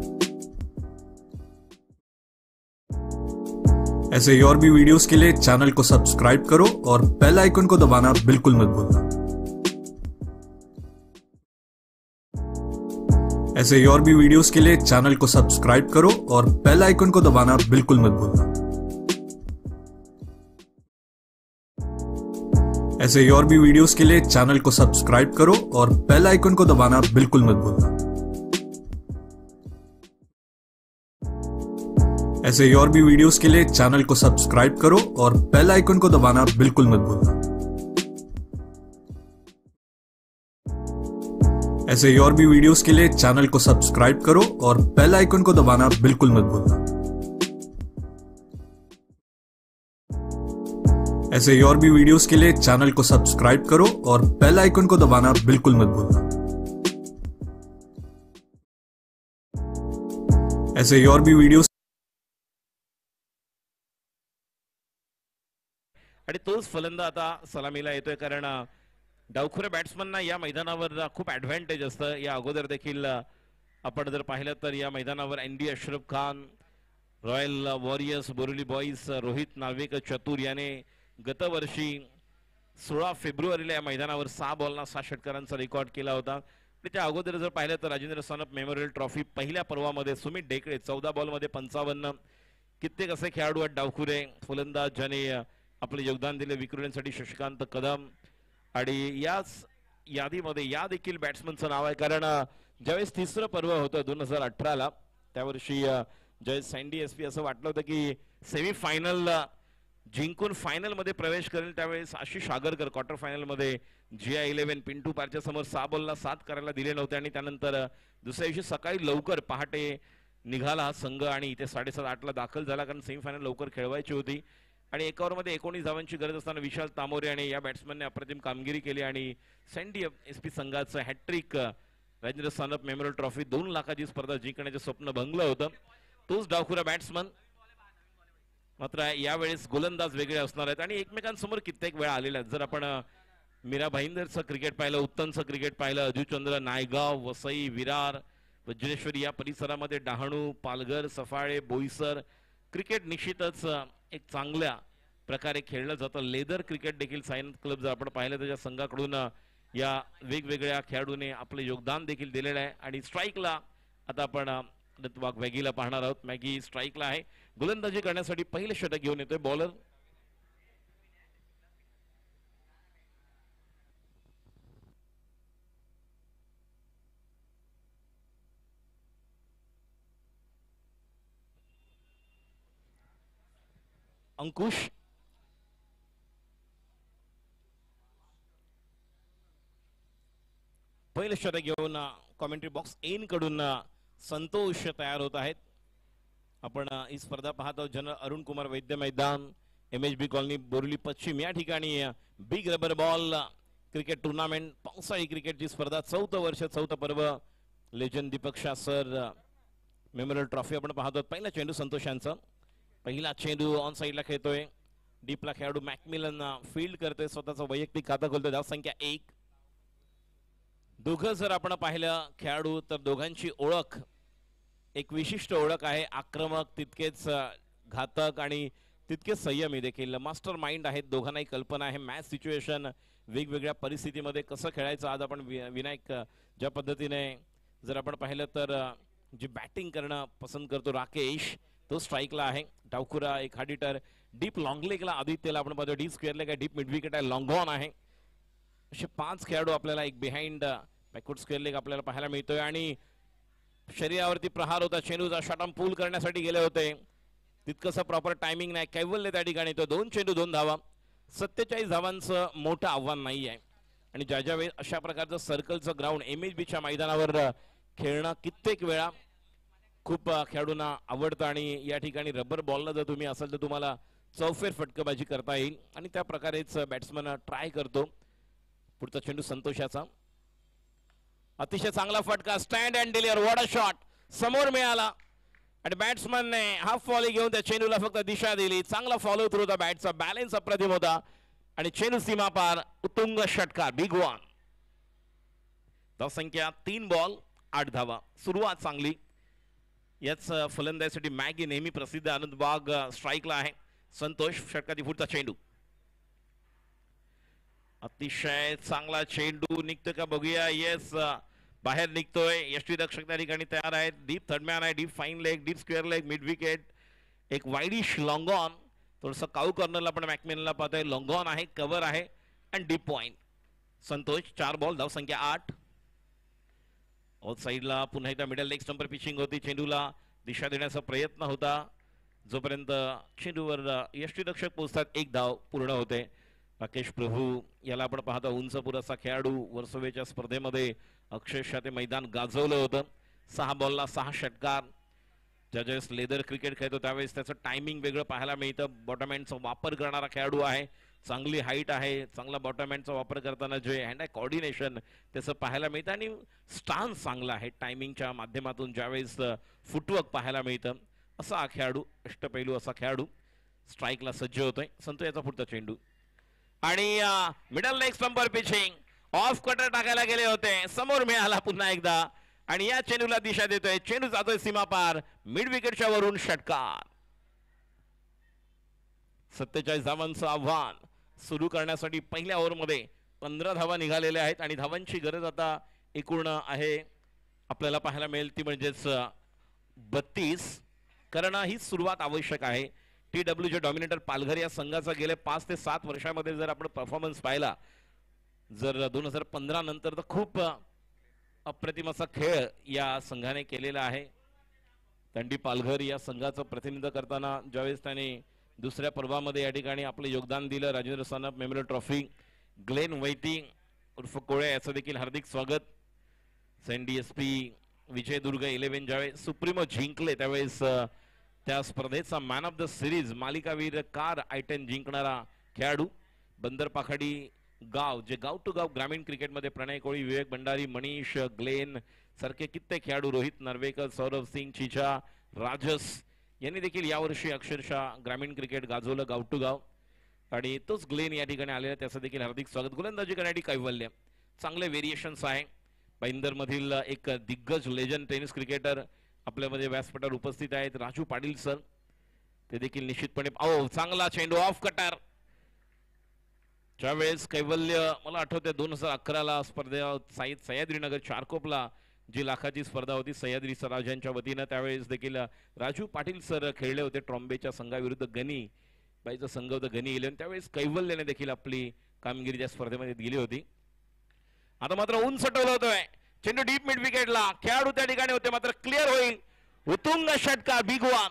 ऐसे ही और भी वीडियोस के लिए चैनल को सब्सक्राइब करो और बेल आइकन को दबाना बिल्कुल मत भूलना। ऐसे ही और भी वीडियोस के लिए चैनल को सब्सक्राइब करो और बेल आइकन को दबाना बिल्कुल मत भूलना। ऐसे ही और भी वीडियोस के लिए चैनल को सब्सक्राइब करो और बेल आइकन को दबाना बिल्कुल मत भूलना। ऐसे ही और भी वीडियोस के लिए चैनल को सब्सक्राइब करो और बेल आइकन को दबाना बिल्कुल मत भूलना। ऐसे ही और भी वीडियोस के लिए चैनल को सब्सक्राइब करो और बेल आइकन को दबाना बिल्कुल मत भूलना। ऐसे ही और भी वीडियोस के लिए चैनल को सब्सक्राइब करो और बेल आइकन को दबाना बिल्कुल मत भूलना। ऐसे ही और भी वीडियोस आणि तोच फलंदा आता सलामीला येतोय, कारण डावखुरे बॅट्समनना या मैदानावर खूप ऍडव्हान्टेज असतं। या अगोदर देखील आपण जर पाहिलं तर या मैदानावर ND Ashraf Khan, royal warriors, Borivali boys, Rohit Narvekar चतुर याने गतवर्षी 16 फेब्रुवारीला या मैदानावर 6 बॉलना 6 षटकारांचा रेकॉर्ड केला होता। त्या अगोदर जर पाहिलं तर राजेंद्र सानप मेमोरियल ट्रॉफी पहिल्या पर्वामध्ये सुमित डेकळे 14 बॉलमध्ये 55, कित्येक असे खेळाडू आहेत डावखुरे फलंदाज ज्याने आपले योगदान दिले। विक्रोळ्यांसाठी शशिकांत कदम आणि याच यादीमध्ये या देखील बॅट्समनचं नाव आहे, कारण ज्यावेळेस तिसरं पर्व होतं 2018ला त्या वर्षी जयेश सँडी एसपी असं वाटलं होतं की सेमीफायनल जिंकून फायनल मध्ये प्रवेश करेल, त्यावेळेस आशिष आगरकर क्वार्टर फायनल मध्ये GI11 पिंटू पारच्या समोर 6 बॉलला 7 करायला दिले नव्हते आणि त्यानंतर दुसऱ्या दिवशी सकाळी लवकर पहाटे निघाला हा संघ आणि इथे 7:30-8ला दाखल झाला, कारण सेमीफायनल लवकर खेळवायची होती आणि एका ओव्हरमध्ये 19 धावांची गरज असताना विशाल तामोरे आणि या बॅट्समनने अप्रतिम कामगिरी केली आणि सँडी एसपी संघाचं hat trick Rajendra Sanap memorial trophy 2 लाखाची स्पर्धा जिंकण्याचे स्वप्न भंगलं होतं. तोच डावखुरा बॅट्समन मात्र यावेळेस गोलंदाज वेगळे असणार आहेत आणि एकमेकांसमोर कित्येक वेळा आलेल्या आहेत. जर आपण मीरा भाईंदरचं क्रिकेट पाहिलं, उत्तमचं क्रिकेट पाहिलं, अजुचंद्र, नायगाव, वसई, विरार, वज्रेश्वरी या परिसरामध्ये डहाणू, पालघर, सफाळे, बोईसर क्रिकेट निश्चितच एक चांगल्या प्रकारे खेळलं जातं. लेदर क्रिकेट देखील सायन्स क्लब जर आपण पाहिलं त्याच्या संघाकडून या वेगवेगळ्या खेळाडूने आपले योगदान देखील दिलेलं आहे आणि स्ट्राईकला आता आपण वाघ मॅगीला पाहणार आहोत. मॅगी स्ट्राईकला आहे, गोलंदाजी करण्यासाठी पहिले षटक घेऊन येतोय बॉलर. अंकुश पहिले षटक घेऊन कॉमेंट्री बॉक्स एन कडून संतोष तयार होत आहेत. आपण ही स्पर्धा पाहतो जनरल अरुण कुमार वैद्य मैदान, MHB कॉलनी, बोरिवली पश्चिम या ठिकाणी big rubber ball cricket tournament पावसाळी क्रिकेटची स्पर्धा 4थं वर्ष 4थं पर्व legend Deepak Shah sir memorial trophy आपण पाहतो. पहिला चेंडू संतोषांचा, पहिला चेंडू ऑन साइडला खेळतोय, डीपला खेळाडू मॅकमिलन फील्ड करतोय, स्वतःचा वैयक्तिक खाता खोलतोय. धाव संख्या 1. दोघं जर आपण पाहिलं खेळाडू तर दोघांची ओळख एक विशिष्ट ओळख आहे, आक्रमक तितकेच घातक आणि तितकेच संयमी देखील. मास्टर माइंड आहेत दोघांनाही कल्पना आहे मॅच सिच्युएशन वेगवेगळ्या परिस्थितीमध्ये कसं खेळायचं. आज आपण विनायक ज्या पद्धतीने जर आपण पाहिलं तर जी बॅटिंग करणं पसंत करतो राकेश, तो स्ट्राईकला आहे. डावखुरा एक हार्ड हिटर, डीप लॉंग लेगला आदित्यला आपण पाहतो, डीप स्क्वेअर लेग आहे, डीप मिड विकेट आहे, लॉंग ऑन आहे. असे 5 खेळाडू आपल्याला एक बिहाइंड बॅकवर्ड स्क्वेअर लेग आपल्याला पाहायला मिळतोय आणि शरीरावरती प्रहार होता, चेंडूचा शॉट पूल करण्यासाठी गेले होते, तितकंसं प्रॉपर टायमिंग नाही, कैवल्य त्या ठिकाणी. तो 2 चेंडू 2 धावा, 47 धावांचं मोठं आव्हान नाही आहे आणि ज्या वेळेस अशा प्रकारचं सर्कलचं ग्राउंड MHBच्या मैदानावर खेळणं कित्येक वेळा खूप खेळाडूंना आवडतं आणि या ठिकाणी रबर बॉलला जर तुम्ही असाल तर तुम्हाला चौफेर फटकेबाजी करता येईल आणि त्या प्रकारेच बॅट्समन ट्राय करतो. पुढचा चेंडू संतोषाचा, अतिशय चांगला फटका, stand and deliver, what a shot, समोर मिळाला आणि बॅट्समनने हाफ फॉली घेऊन त्या चेंडूला फक्त दिशा दिली. चांगला फॉलो थ्रू होता, बॅटचा बॅलन्स अप्रतिम होता आणि चेंडू सीमा पार, उत्तुंग षटकार, बिग वन. धाव संख्या 3 बॉल 8 धावा. सुरुवात चांगली. याच फलंदाजीसाठी मॅगी नेहमी प्रसिद्ध. आनंद बाग स्ट्राईकला आहे, संतोष षटकातील पुढचा चेंडू, अतिशय चांगला चेंडू निघतोय का बघूया. येस, बाहेर निघतोय. यष्टीरक्षक त्या ठिकाणी तयार आहेत. डीप थर्डमॅन आहे, deep fine leg, deep square leg, mid wicket, एक वाईडिश लॉंग ऑन, थोडंसं काऊ कॉर्नरला आपण मॅकमेनला पाहतोय, लॉंग ऑन आहे, कव्हर आहे आणि डीप पॉइंट. संतोष 4 बॉल, धाव संख्या 8. ऑफ साइडला पुन्हा एकदा मिडल लेग स्टंपर पिचिंग होती, चेंडूला दिशा देण्याचा प्रयत्न होता, जोपर्यंत चेंडूवर यष्टीरक्षक पोहोचतात 1 धाव पूर्ण होते. राकेश प्रभू याला आपण पाहता, उंच पुराचा खेळाडू, वर्सोवेच्या स्पर्धेमध्ये अक्षरशः ते मैदान गाजवलं होतं. 6 बॉलला 6 षटकार. ज्यावेळेस लेदर क्रिकेट खेळतो त्यावेळेस त्याचं टायमिंग वेगळं पाहायला मिळतं. बॉटम हँडचा वापर करणारा खेळाडू आहे, चांगली हाईट आहे, चांगला बॉटम हँडचा वापर करताना जे हँड आय कोऑर्डिनेशन त्याचं पाहायला मिळतं आणि स्टान्स चांगला आहे टायमिंगच्या माध्यमातून ज्यावेळेस फुटवर्क पाहायला मिळतं. असा हा खेळाडू, अष्टपैलू असा खेळाडू स्ट्राईकला सज्ज होतोय. संतो याचा पुढचा चेंडू आणि मिडल लेग स्टंपर पिचिंग, ऑफ कटर टाकायला गेले होते, समोर मिळाला पुन्हा एकदा आणि या चेंडूला दिशा देतोय. चेंडू जातोय सीमा पार, मिड विकेटच्या वरून षटकार. 47 धावांचं आव्हान सुरू करण्यासाठी पहिल्या ओव्हरमध्ये 15 धावा निघालेल्या आहेत आणि धावांची गरज आता एकूण आहे आपल्याला पाहायला मिळेल ती म्हणजेच 32, कारण ही सुरुवात आवश्यक आहे. TWJ डॉमिनेटर पालघर या संघाचा गेल्या 5 ते 7 वर्षामध्ये जर आपण परफॉर्मन्स पाहिला जर 2015 नंतर तर खूप अप्रतिम असा खेळ या संघाने केलेला आहे. तंडी पालघर या संघाचं प्रतिनिधित्व करताना ज्यावेळेस त्याने दुसऱ्या पर्वामध्ये या ठिकाणी आपलं योगदान दिलं, Rajendra Sanap memorial trophy, Glen Vaiti उर्फ कोळे याचं देखील हार्दिक स्वागत. सेंट DSP विजयदुर्ग 11 ज्यावेळेस सुप्रीमो जिंकले त्यावेळेस त्या स्पर्धेचा मॅन ऑफ द सिरीज मालिकावीर कार I-10 जिंकणारा खेळाडू. बंदर पाखाडी गाव जे गाव टू गाव ग्रामीण क्रिकेटमध्ये प्रणय कोळी, विवेक भंडारी, मनीष ग्लेन सारखे कित्येक खेळाडू, रोहित नर्वेकर, सौरभ सिंग, चिचा, राजस यांनी देखील यावर्षी अक्षरशः ग्रामीण क्रिकेट गाजवलं गाव टू गाव. आणि तोच ग्लेन या ठिकाणी आलेला त्याचं देखील हार्दिक स्वागत. गोलंदाजी करण्यासाठी कैवल्य, चांगले व्हेरिएशन्स आहे. भाईंदर मधील एक दिग्गज लेजंड टेनिस क्रिकेटर आपल्यामध्ये व्यासपीठावर उपस्थित आहेत, राजू पाटील सर. ते देखील निश्चितपणे चांगला चेंडू ऑफ कटर. ज्यावेळेस कैवल्य मला आठवते 2011ला स्पर्धेत सह्याद्रीनगर चारकोपला जी लाखाची स्पर्धा होती सह्याद्री सराज यांच्या वतीनं, त्यावेळेस देखील राजू पाटील सर खेळले होते ट्रॉम्बेच्या संघाविरुद्ध. गनी बाईचा संघ होता गनी 11. त्यावेळेस कैवल्याने देखील आपली कामगिरी त्या स्पर्धेमध्ये दिली होती. आता मात्र उंच टोलवतोय चेंडू डीप मिड विकेटला, खेळाडू त्या ठिकाणी होते मात्र क्लिअर होईल. उत्तुंग षटकार बिग वन.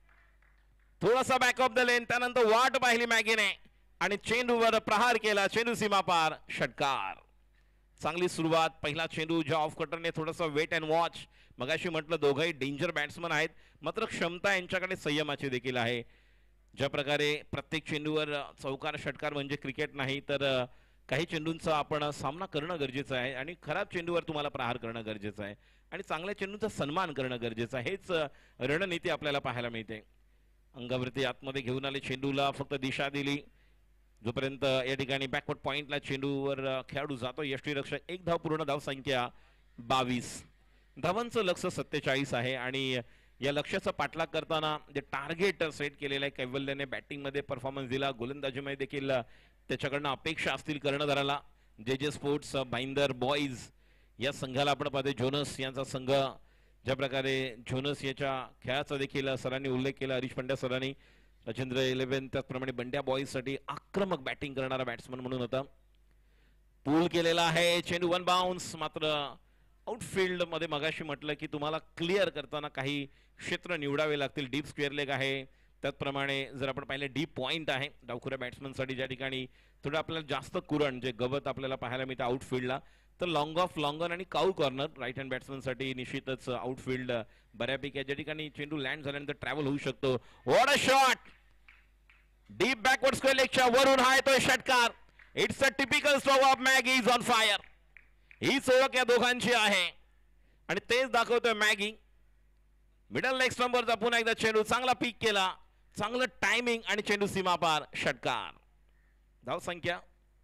थोडासा बॅक ऑफ द लेन, त्यानंतर वाट पाहिली मॅगीने आणि चेंडूवर प्रहार केला, चेंडू सीमा पार, षटकार. चांगली सुरुवात. पहिला चेंडू ज्या ऑफ कटरने थोडासा वेट अँड वॉच. मगाशी म्हटलं दोघंही डेंजर बॅट्समन आहेत मात्र क्षमता यांच्याकडे संयमाची देखील आहे. ज्या प्रकारे प्रत्येक चेंडूवर चौकार षटकार म्हणजे क्रिकेट नाही, तर काही चेंडूंचा आपण सामना करणं गरजेचं आहे आणि खराब चेंडूवर तुम्हाला प्रहार करणं गरजेचं आहे आणि चांगल्या चेंडूंचा सन्मान करणं गरजेचं आहे. हेच रणनीती आपल्याला पाहायला मिळते. अंगावरती आतमध्ये घेऊन आले, चेंडूला फक्त दिशा दिली. जोपर्यंत या ठिकाणी बॅकवर्ड पॉइंटला चेंडूवर खेळाडू जातो यष्टीरक्षक. 1 धाव पूर्ण, धाव संख्या 22. धावांचं लक्ष 47 आहे आणि या लक्ष्याचा पाठलाग करताना जे टार्गेट सेट केलेलं आहे कैवल्याने, बॅटिंगमध्ये परफॉर्मन्स दिला, गोलंदाजीमध्ये देखील त्याच्याकडनं अपेक्षा असतील कर्णधाराला. जे स्पोर्ट्स भाईंदर बॉईज या संघाला आपण पाहतो, जोनस यांचा संघ, ज्या प्रकारे जोनस याच्या खेळाचा देखील सरांनी उल्लेख केला, हरीश पंड्या सरांनी. राजेंद्र 11 त्याचप्रमाणे बंड्या बॉईज साठी आक्रमक बॅटिंग करणारा बॅट्समन म्हणून होता. पूल केलेला आहे, चेंडू वन बाउन्स. मात्र आउटफील्ड मध्ये मगाशी म्हटलं की तुम्हाला क्लिअर करताना काही क्षेत्र निवडावे लागतील. डीप स्क्वेअर लेग आहे, त्याचप्रमाणे जर आपण पाहिलं डीप पॉइंट आहे डावखुऱ्या बॅट्समनसाठी, ज्या ठिकाणी थोडं आपल्याला जास्त कुरण जे गवत आपल्याला पाहायला मिळतं आउटफील्डला. तर लॉंग ऑफ, लॉंग ऑन आणि काऊ कॉर्नर राईट हँड बॅट्समनसाठी निश्चितच आउटफील्ड बऱ्यापैकी, ज्या ठिकाणी चेंडू लँड झाल्यानंतर ट्रॅव्हल होऊ शकतो. What a shot. Deep backward square लेगच्या वरून हा येतोय षटकार. It's a typical stroke of Maggi is on fire. हीच ओळख या दोघांची आहे आणि तेच दाखवतोय मॅगी. मिडल लेग स्टंपवरचा पुन्हा एकदा चेंडू चांगला पीक केला, चांगलं टायमिंग आणि चेंडू सीमापार, षटकार. धाव संख्या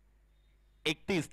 31,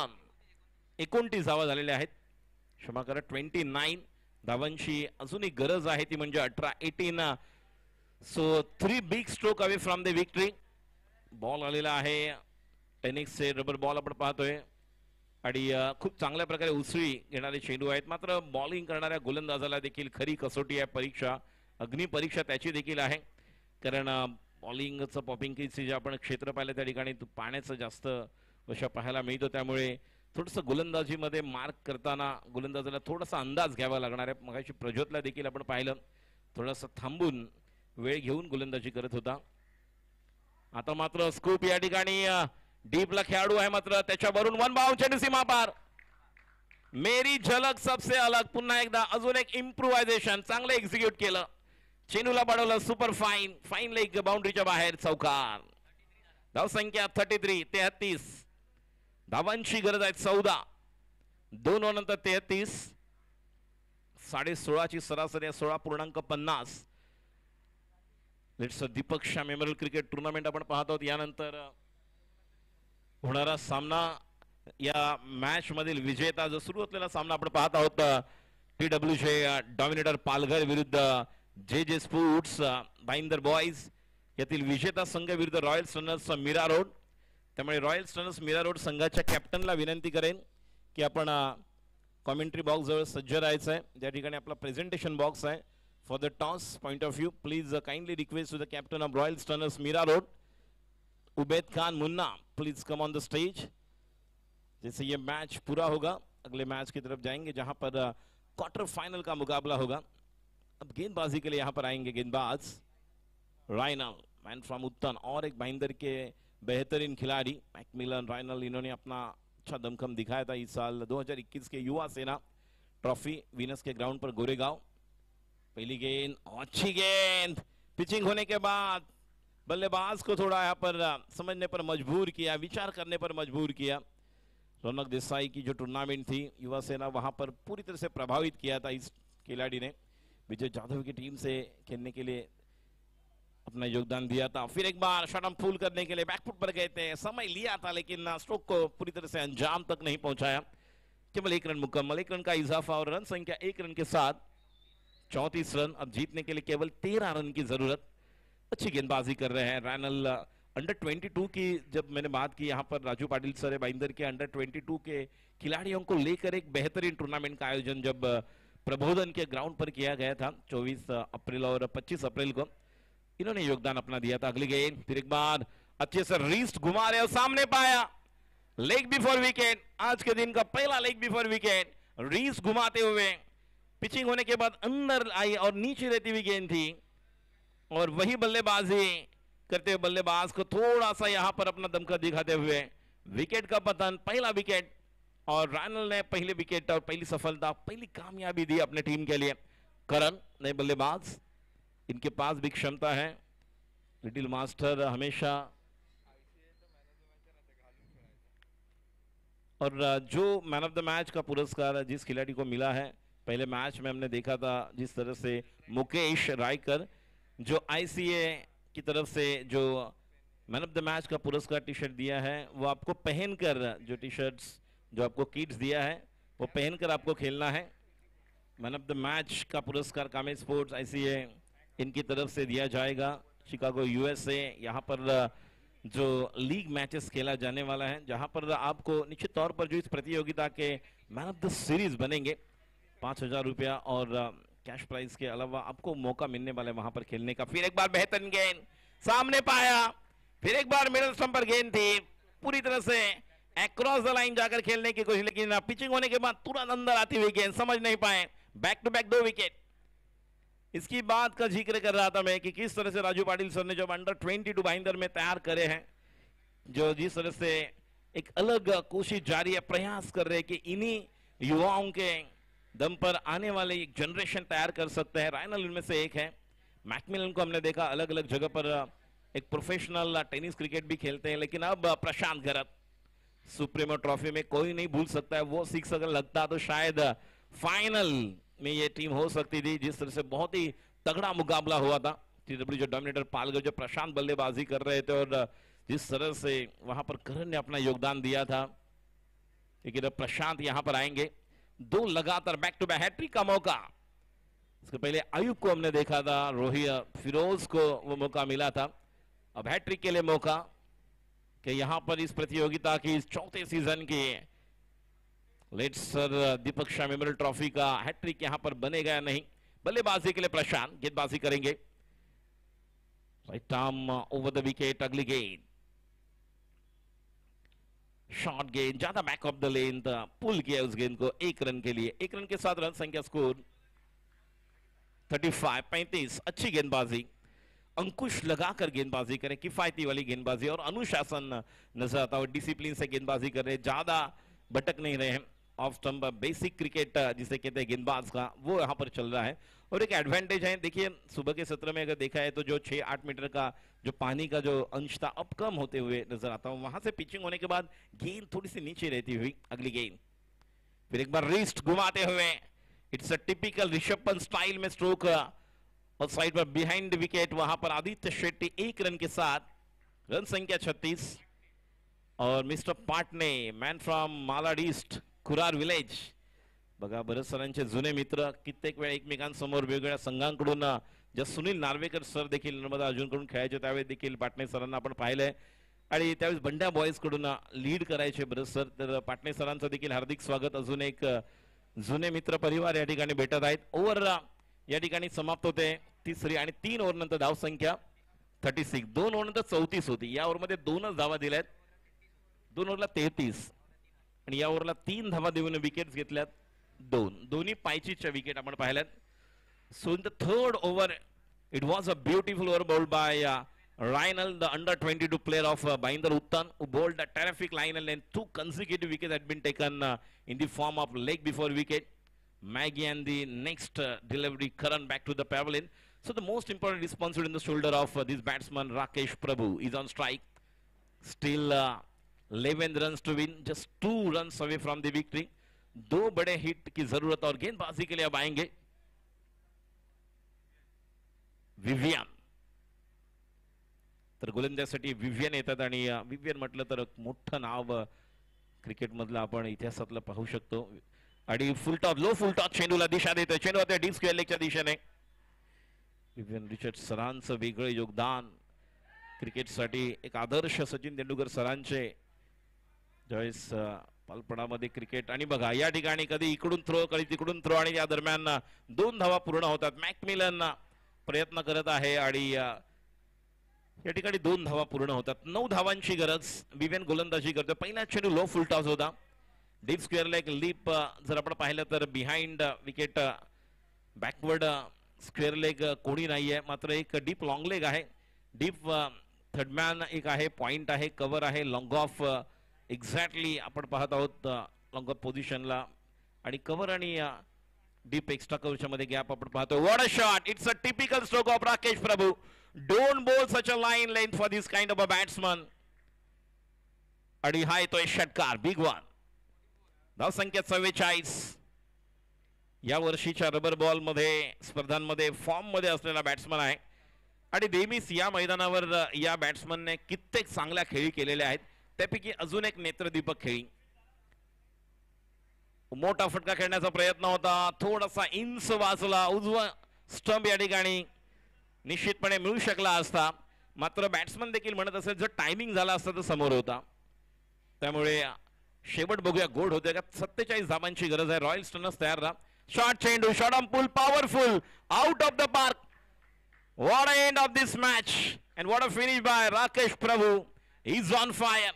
29 धावा झालेल्या आहेत. क्षमा करा 29 धावांची अजूनही गरज आहे, ती म्हणजे 18. So 3 big stroke away from the victory. Ball आलेला आहे टेनिसचे रबर बॉल आपण पाहतोय आणि खूप चांगल्या प्रकारे उसळी घेणारे चेंडू आहेत. मात्र बॉलिंग करणाऱ्या गोलंदाजाला देखील खरी कसोटी आहे, परीक्षा, अग्निपरीक्षा त्याची देखील आहे. कारण बॉलिंगचं पॉपिंग किटचे जे आपण क्षेत्र पाहिलं त्या ठिकाणी पाण्याचं जास्त वशा पाहायला मिळतो. त्यामुळे थोडंसं गोलंदाजीमध्ये मार्क करताना गोलंदाजाला थोडासा अंदाज घ्यावा लागणार आहे. मगाशी प्रज्योतला देखील आपण पाहिलं थोडंसं थांबून वेळ घेऊन गोलंदाजी करत होता. आता मात्र स्कूप या ठिकाणी डीपला खेळाडू आहे मात्र त्याच्यावरून वन बाउंड, चेंडू सीमा पार. मेरी झलक सबसे अलग. पुन्हा एकदा अजून एक इम्प्रोव्हायझेशन, चांगलं एक्झिक्यूट केलं, चेंडूला पाडवलं, सुपर फाईन, फाईन लेग बाउंड्रीच्या बाहेर, चौकार. धाव संख्या 33. धावांची गरज आहे 14. 2 ओव्हरनंतर 33. 16.5ची सरासरी आहे, 16.50. Deepak Shah memorial cricket tournament आपण पाहत आहोत. यानंतर होणारा सामना, या मॅच मधील विजेता जो सुरू असलेला सामना आपण पाहत आहोत, TWJ डॉमिनेटर पालघर विरुद्ध जे स्पोर्ट्स भाईंदर बॉईज. यातील विजेता संघ विरुद्ध रॉयल स्टर्नर्स मीरा रोड. त्यामुळे रॉयल स्टर्नर्स मीरा रोड संघाच्या कॅप्टनला विनंती करेन की आपण कॉमेंट्री बॉक्स जवळ सज्ज राहायचं आहे. ज्या ठिकाणी आपला प्रेझेंटेशन बॉक्स आहे for the toss point of view. Please kindly request to the captain of royal stunners Mira road, Ubaid Khan Munna, please come on the stage. जैसे ये मैच पूरा होगा अगले मैच की तरफ जाएंगे जहां पर क्वार्टर फाइनल का मुकाबला होगा। अब गेंदबाजी के लिए यहां पर आएंगे गेंदबाज राइनल, मैन फ्रॉम उत्तन, और एक भाईंदर के बेहतरीन खिलाड़ी मैकमिलन राइनल। इन्होंने अपना अच्छा दमखम दिखाया था इस साल 2021 के युवा सेना ट्रॉफी विनस के ग्राउंड पर गोरेगांव। पहली गेंद, अच्छी गेंद, पिचिंग होने के बाद बल्लेबाज को थोड़ा यहाँ पर समझने पर मजबूर किया, विचार करने पर मजबूर किया। रौनक देसाई की जो टूर्नामेंट थी युवा सेना, वहां पर पूरी तरह से प्रभावित किया था इस खिलाड़ी ने। विजय जाधव की टीम से खेलने के लिए अपना योगदान दिया था। फिर एक बार शॉट फूल करने के लिए बैकफुट पर गए थे, समय लिया था लेकिन स्ट्रोक को पूरी तरह से अंजाम तक नहीं पहुंचाया। केवल 1 रन मुकम्मल, 1 रन का इजाफा और रन संख्या 1 रन के साथ 34 रन। अब जीतने के लिए केवल 13 रन की जरूरत। अच्छी गेंदबाजी कर रहे हैं राइनल। अंडर 22 की जब मैंने बात की, यहाँ पर राजू पाटिल सर भाईंदर के अंडर 22 के खिलाड़ियों को लेकर एक बेहतरीन टूर्नामेंट का आयोजन जब प्रबोधन के ग्राउंड पर किया गया था 24 अप्रैल और 25 अप्रैल को, इन्होंने योगदान अपना दिया था। अगली गेंद, फिर एक बार अच्छे से रिस्ट घुमा रहे और सामने पाया, लेग बिफोर विकेट। आज के दिन का पहला लेग बिफोर विकेट, रिस्ट घुमाते हुए पिचिंग होने के बाद अंदर आई और नीचे रहती हुई गेंद थी, और वही बल्लेबाजी करते हुए बल्लेबाज को थोड़ा सा यहां पर अपना दमखम दिखाते हुए विकेट का पतन, पहला विकेट। और राइनल ने पहले विकेट और पहली सफलता, पहली कामयाबी दी अपने टीम के लिए। करण नए बल्लेबाज, इनके पास भी क्षमता है। लिटिल मास्टर हमेशा, और जो मैन ऑफ द मैच का पुरस्कार जिस खिलाड़ी को मिला है, पहले मैच में हमने देखा था जिस तरह से मुकेश रायकर जो आईसीए की तरफ से जो मैन ऑफ द मैच का पुरस्कार टी शर्ट दिया है, वो आपको पहनकर, जो टी शर्ट्स जो आपको किट्स दिया है वो पहनकर आपको खेलना है। मैन ऑफ द मैच का पुरस्कार कामेज स्पोर्ट्स आईसीए इनकी तरफ से दिया जाएगा। शिकागो यूएसए, यहाँ पर जो लीग मैचेस खेला जाने वाला है, जहां पर आपको निश्चित तौर पर जो इस प्रतियोगिता के मैन ऑफ द सीरीज बनेंगे 5,000 रुपया और कैश प्राइज के अलावा आपको मौका मिलने वाला है वहां पर खेलने का। फिर एक बार बेहतरीन गेंद, सामने पाया, फिर एक बार मिडल स्टंप पर गेंद थी, पूरी तरह से अक्रॉस द लाइन जाकर खेलने की कोशिश, लेकिन पिचिंग होने के बाद तुरंत अंदर आती हुई गेंद, समझ नहीं पाए। Back to back 2 wicket. इसकी बात का जिक्र कर रहा था मैं कि किस तरह से राजू पाटिल सर ने जब अंडर 22 भाईंदर में तैयार करे हैं, जो जिस तरह से एक अलग कोशिश जारी है, प्रयास कर रहे हैं कि इन्हीं युवाओं के दम पर आने वाले एक जनरेशन तैयार कर सकते हैं। राइनल इनमें से एक है। मैकमिलन को हमने देखा अलग अलग जगह पर एक प्रोफेशनल टेनिस क्रिकेट भी खेलते हैं, लेकिन अब प्रशांत गरत सुप्रीमो ट्रॉफी में कोई नहीं भूल सकता है। वो 6 अगर लगता तो शायद फाइनल में ये टीम हो सकती थी। जिस तरह से बहुत ही तगड़ा मुकाबला हुआ था, टीडब्ल्यू जो डोमिनेटर पालकर जो प्रशांत बल्लेबाजी कर रहे थे और जिस तरह से वहां पर करण ने अपना योगदान दिया था, लेकिन अब प्रशांत यहां पर आएंगे। 2 लगातार बैक टू बैक हैट्रिक का मौका। इसके पहले आयुब को हमने देखा था, रोहित फिरोज को वो मौका मिला था, अब हैट्रिक के लिए मौका कि यहां पर इस प्रतियोगिता की इस 4थे सीजन की late sir Deepak Shah memorial trophy का हैट्रिक यहां पर बनेगा या नहीं। बल्लेबाजी के लिए प्रशांत गेंदबाजी करेंगे, right arm over the wicket. अगली गेंद शॉर्ट गेंद, ज्यादा back of the length, pull किया उस गेंद को 1 रन के लिए। 1 रन के साथ रन संख्या स्कोर 35। अच्छी गेंदबाजी, अंकुश लगाकर गेंदबाजी करें, किफायती वाली गेंदबाजी और अनुशासन नजर आता है। डिसिप्लिन से गेंदबाजी कर रहे, ज्यादा भटक नहीं रहे हैं। ऑफ स्टंप बेसिक क्रिकेट जिसे कहते हैं गेंदबाज का, वो यहाँ पर चल रहा है। और एक एडवांटेज है, देखिए सुबह के सत्र में अगर देखा है तो जो 6-8 मीटर का जो पानी का जो अंश था अब कम होते हुए नजर आता हूं। वहां से पिचिंग होने के बाद गेंद थोड़ी सी नीचे रहती हुई। अगली गेंद, फिर एक बार रिस्ट घुमाते हुए, it's a typical Rishabh Pant style में स्ट्रोक और साइड पर बिहाइंड विकेट। वहां पर आदित्य शेट्टी 1 रन के साथ, रन संख्या 36। और mister Patne, man from Malad east, Kurar village, बघा बरेच सरांचे जुने मित्र, कित्येक वेळा एकमेकांसमोर वेगवेगळ्या संघांकडून ज्या सुनील नार्वेकर सर देखील नर्मदा अर्जुनकडून खेळायचे त्यावेळी देखील पाटणे सरांना आपण पाहिलंय आणि त्यावेळेस बंड्या बॉयज कडून लीड करायचे बरेच सर। तर पाटणे सरांचं देखील हार्दिक स्वागत। अजून एक जुने मित्र परिवार या ठिकाणी भेटत आहेत। ओव्हर या ठिकाणी समाप्त होते तिसरी आणि 3 ओव्हर नंतर धाव संख्या 36। 2 ओव्हर नंतर 34 होती, या ओव्हर मध्ये 2च धावा दिल्यात, 2 ओव्हरला 33। आणि या ओव्हरला 3 धावा देऊन विकेट्स घेतल्यात, दोन्ही पायचीच्या विकेट आपण पाहिल्यात. So in the third over it was a beautiful over bowled by Reinald, the under 22 player of Bainder Uttan, who bowled a terrific line and 2 consecutive wickets had been taken in the form of leg before wicket. Maggie and the next delivery Karan back to the pavilion. So the most important responsibility in the shoulder of this batsman Rakesh Prabhu is on strike. Still 11 runs to win, just 2 runs away from the victory. 2 बड़े hit की जरूरत और गेंदबाजी के लिए अब आएंगे Vivian. तर गोलंदाजीसाठी विवियन येतात आणि विवियन म्हटलं तर मोठं नाव क्रिकेट मधलं आपण इतिहासातलं पाहू शकतो. आणि full top low full top चेंडूला दिशा देतोय, चेंडू आता डीप स्क्वेअर लेगच्या दिशेने. विवियन रिचर्ड सरांचं वेगळं योगदान क्रिकेटसाठी, एक आदर्श सचिन तेंडुलकर सरांचे ज्यावेळेस बालपणामध्ये क्रिकेट. आणि बघा या ठिकाणी कधी इकडून थ्रो कधी तिकडून थ्रो आणि या दरम्यान 2 धावा पूर्ण होतात. मॅकमिलन प्रयत्न करत आहे आणि या ठिकाणी 2 धावा पूर्ण होतात. 9 धावांची गरज. विवियन गोलंदाजी करतो. पहिला चेंडू लो फुल टॉस होता, डीप स्क्वेअर लेग लीप जर आपण पाहिलं तर behind wicket backward square leg कोणी नाहीये, मात्र एक डीप लॉंग लेग आहे. डीप थर्डमॅन एक आहे, पॉइंट आहे, कव्हर आहे, लॉंग ऑफ एक्झॅक्टली आपण पाहत आहोत लॉंग ऑफ पोझिशनला. आणि कव्हर आणि डीप एक्स्ट्रा कव्हरच्या मध्ये गॅप आपण पाहतो. What a shot. It's a typical stroke of Rakesh Prabhu. Don't bowl such a line length for this kind of a batsman. आणि हा येतोय षटकार, बिग वन. धावसंख्या 44. या वर्षीच्या रबर बॉल मध्ये स्पर्धांमध्ये फॉर्म मध्ये असलेला बॅट्समन आहे आणि नेहमीच या मैदानावर या बॅट्समनने कित्येक चांगल्या खेळी केलेल्या आहेत. त्यापैकी अजून एक नेत्रदीपक खेळी. मोठा फटका खेळण्याचा प्रयत्न होता, थोडासा इंच वाचला, उजवा स्टंप या ठिकाणी निश्चितपणे मिळू शकला असता, मात्र बॅट्समन देखील म्हणत असेल जर टायमिंग झाला असता तर समोर होता. त्यामुळे शेवट बघूया गोड होते का. 47 धावांची गरज आहे. रॉयल स्टनर्स तयार राहा. शॉर्ट चेंडू, short on pull, powerful, out of the park. What an end of this match and what a finish by Rakesh Prabhu. Is on fire.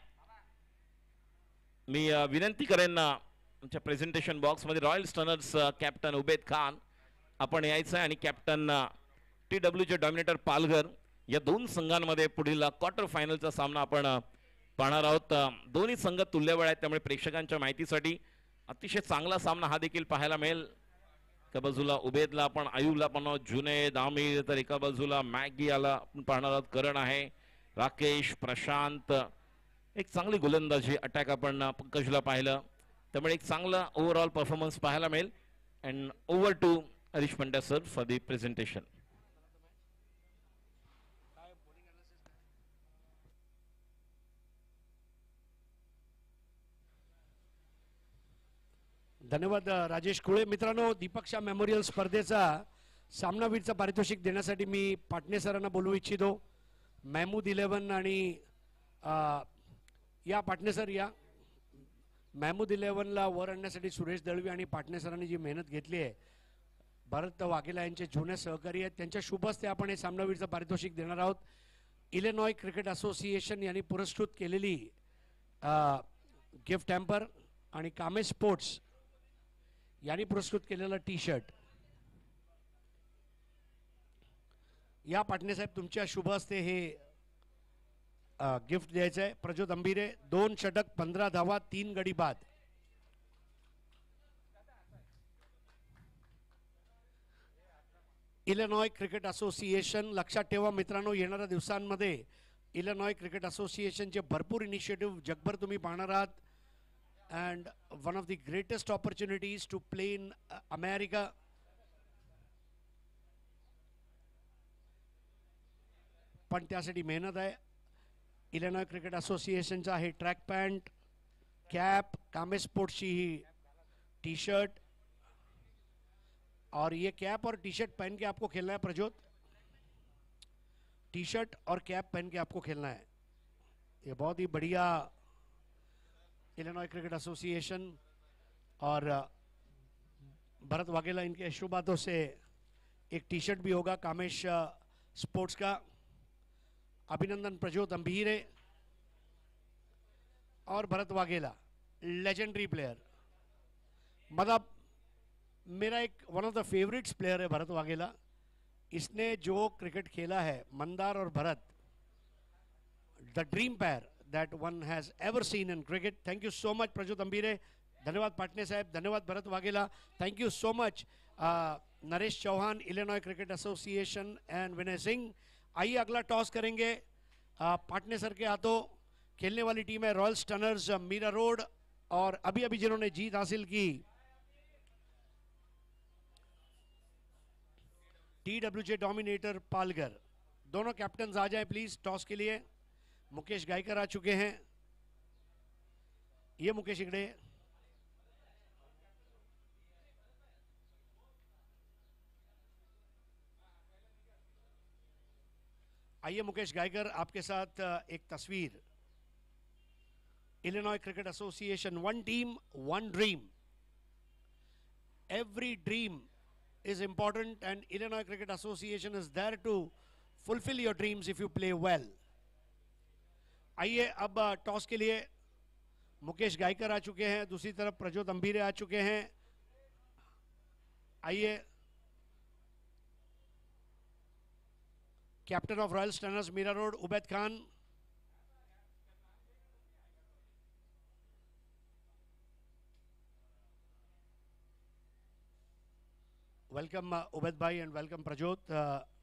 मी विनंती करेन आमच्या प्रेझेंटेशन बॉक्स मध्ये royal stunners captain Ubaid Khan आपण यायचं आहे आणि कॅप्टन TW चे डॉमिनेटर पालघर या 2 संघांमध्ये पुढील क्वार्टर फायनलचा सामना आपण पाहणार आहोत. दोन्ही संघ तुल्यबळ आहेत, त्यामुळे प्रेक्षकांच्या माहितीसाठी अतिशय चांगला सामना हा देखील पाहायला मिळेल. एका बाजूला उबेदला आपण आयुबला पण जुनेद आमिर, तर एका बाजूला मॅगी याला आपण पाहणार आहोत. करण आहे, राकेश, प्रशांत. एक चांगली गोलंदाजी अटॅक आपण पंकजला पाहिलं, त्यामुळे एक चांगला ओव्हरऑल परफॉर्मन्स पाहायला मिळेल. And over to Harish Pandya sir for the presentation. धन्यवाद राजेश कुळे. मित्रांनो, दीपक मेमोरियल स्पर्धेचा सामनावीरचा पारितोषिक देण्यासाठी मी पाटणे सरांना बोलवू इच्छितो. महमूद 11 आणि या पाटणे सर या. महमूद 11ला वर आणण्यासाठी सुरेश दळवी आणि पाटणे सरांनी जी मेहनत घेतली आहे, भरत वाघेला यांचे जुने सहकारी आहेत, त्यांच्या शुभ हस्ते आपण हे सामनावीरचं पारितोषिक देणार आहोत. इलिनॉय क्रिकेट असोसिएशन यांनी पुरस्कृत केलेली गिफ्ट हॅम्पर आणि कामेश स्पोर्ट्स यांनी पुरस्कृत केलेला टी-शर्ट या पाटणे साहेब तुमच्या शुभ हस्ते हे गिफ्ट द्यायचं आहे. प्रज्योत अंबिरे 2 षटक 15 धावा 3 गडी बाद. इलिनॉय क्रिकेट असोसिएशन लक्षात ठेवा मित्रांनो, येणाऱ्या दिवसांमध्ये इलिनॉय क्रिकेट असोसिएशनचे भरपूर इनिशिएटिव्ह जगभर तुम्ही पाहणार आहात. And one of the greatest opportunities to play in America. पण त्यासाठी मेहनत आहे. इलिनॉय क्रिकेट असोसिएशनचा आहे ट्रॅक पॅन्ट, कैप, कामे स्पोर्ट्स ही टी शर्ट. और ये कैप और टी शर्ट पहन के आपको खेलना है प्रज्योत. टी शर्ट और कैप पहन के आपको खेलना है. ये बहुत ही बढ़िया इलिनॉय क्रिकेट एसोसिएशन और भरत वाघेला इनके शुभातों से एक टी शर्ट भी होगा कामेश स्पोर्ट्स का. अभिनंदन प्रज्योत अंभीरे और भरत वाघेला लेजेंडरी प्लेयर, मतलब मेरा एक one of the favourites player है भरत वाघेला। इसने जो क्रिकेट खेला है, मंदार और Bharat, the dream pair that one has ever seen in cricket. Thank you so much Prajyot Ambire, धन्यवाद पाटने साहब, धन्यवाद Bharat Waghela, thank you so much Naresh Chauhan, Illinois cricket association and Vinay Singh. आइए अगला टॉस करेंगे पाटने सर के हाथों। खेलने वाली टीम है रॉयल स्टनर्स मीरा रोड, और अभी अभी जिन्होंने जीत हासिल की TWJ डोमिनेटर पालघर। दोनों कैप्टन आ जाएं प्लीज टॉस के लिए। मुकेश गायकर आ चुके हैं, ये मुकेश इकड़े, आइए मुकेश गायकर आपके साथ एक तस्वीर। Illinois cricket association, one team one dream, every dream is important and Illinois Cricket Association is there to fulfill your dreams if you play well. आइए अब टॉस के लिए मुकेश गायकर आ चुके हैं, दूसरी तरफ प्रज्योत अंबीरे आ चुके हैं। आइए captain of royal stunners Mira road Ubaid Khan, welcome Ubaid bhai and welcome Prajot.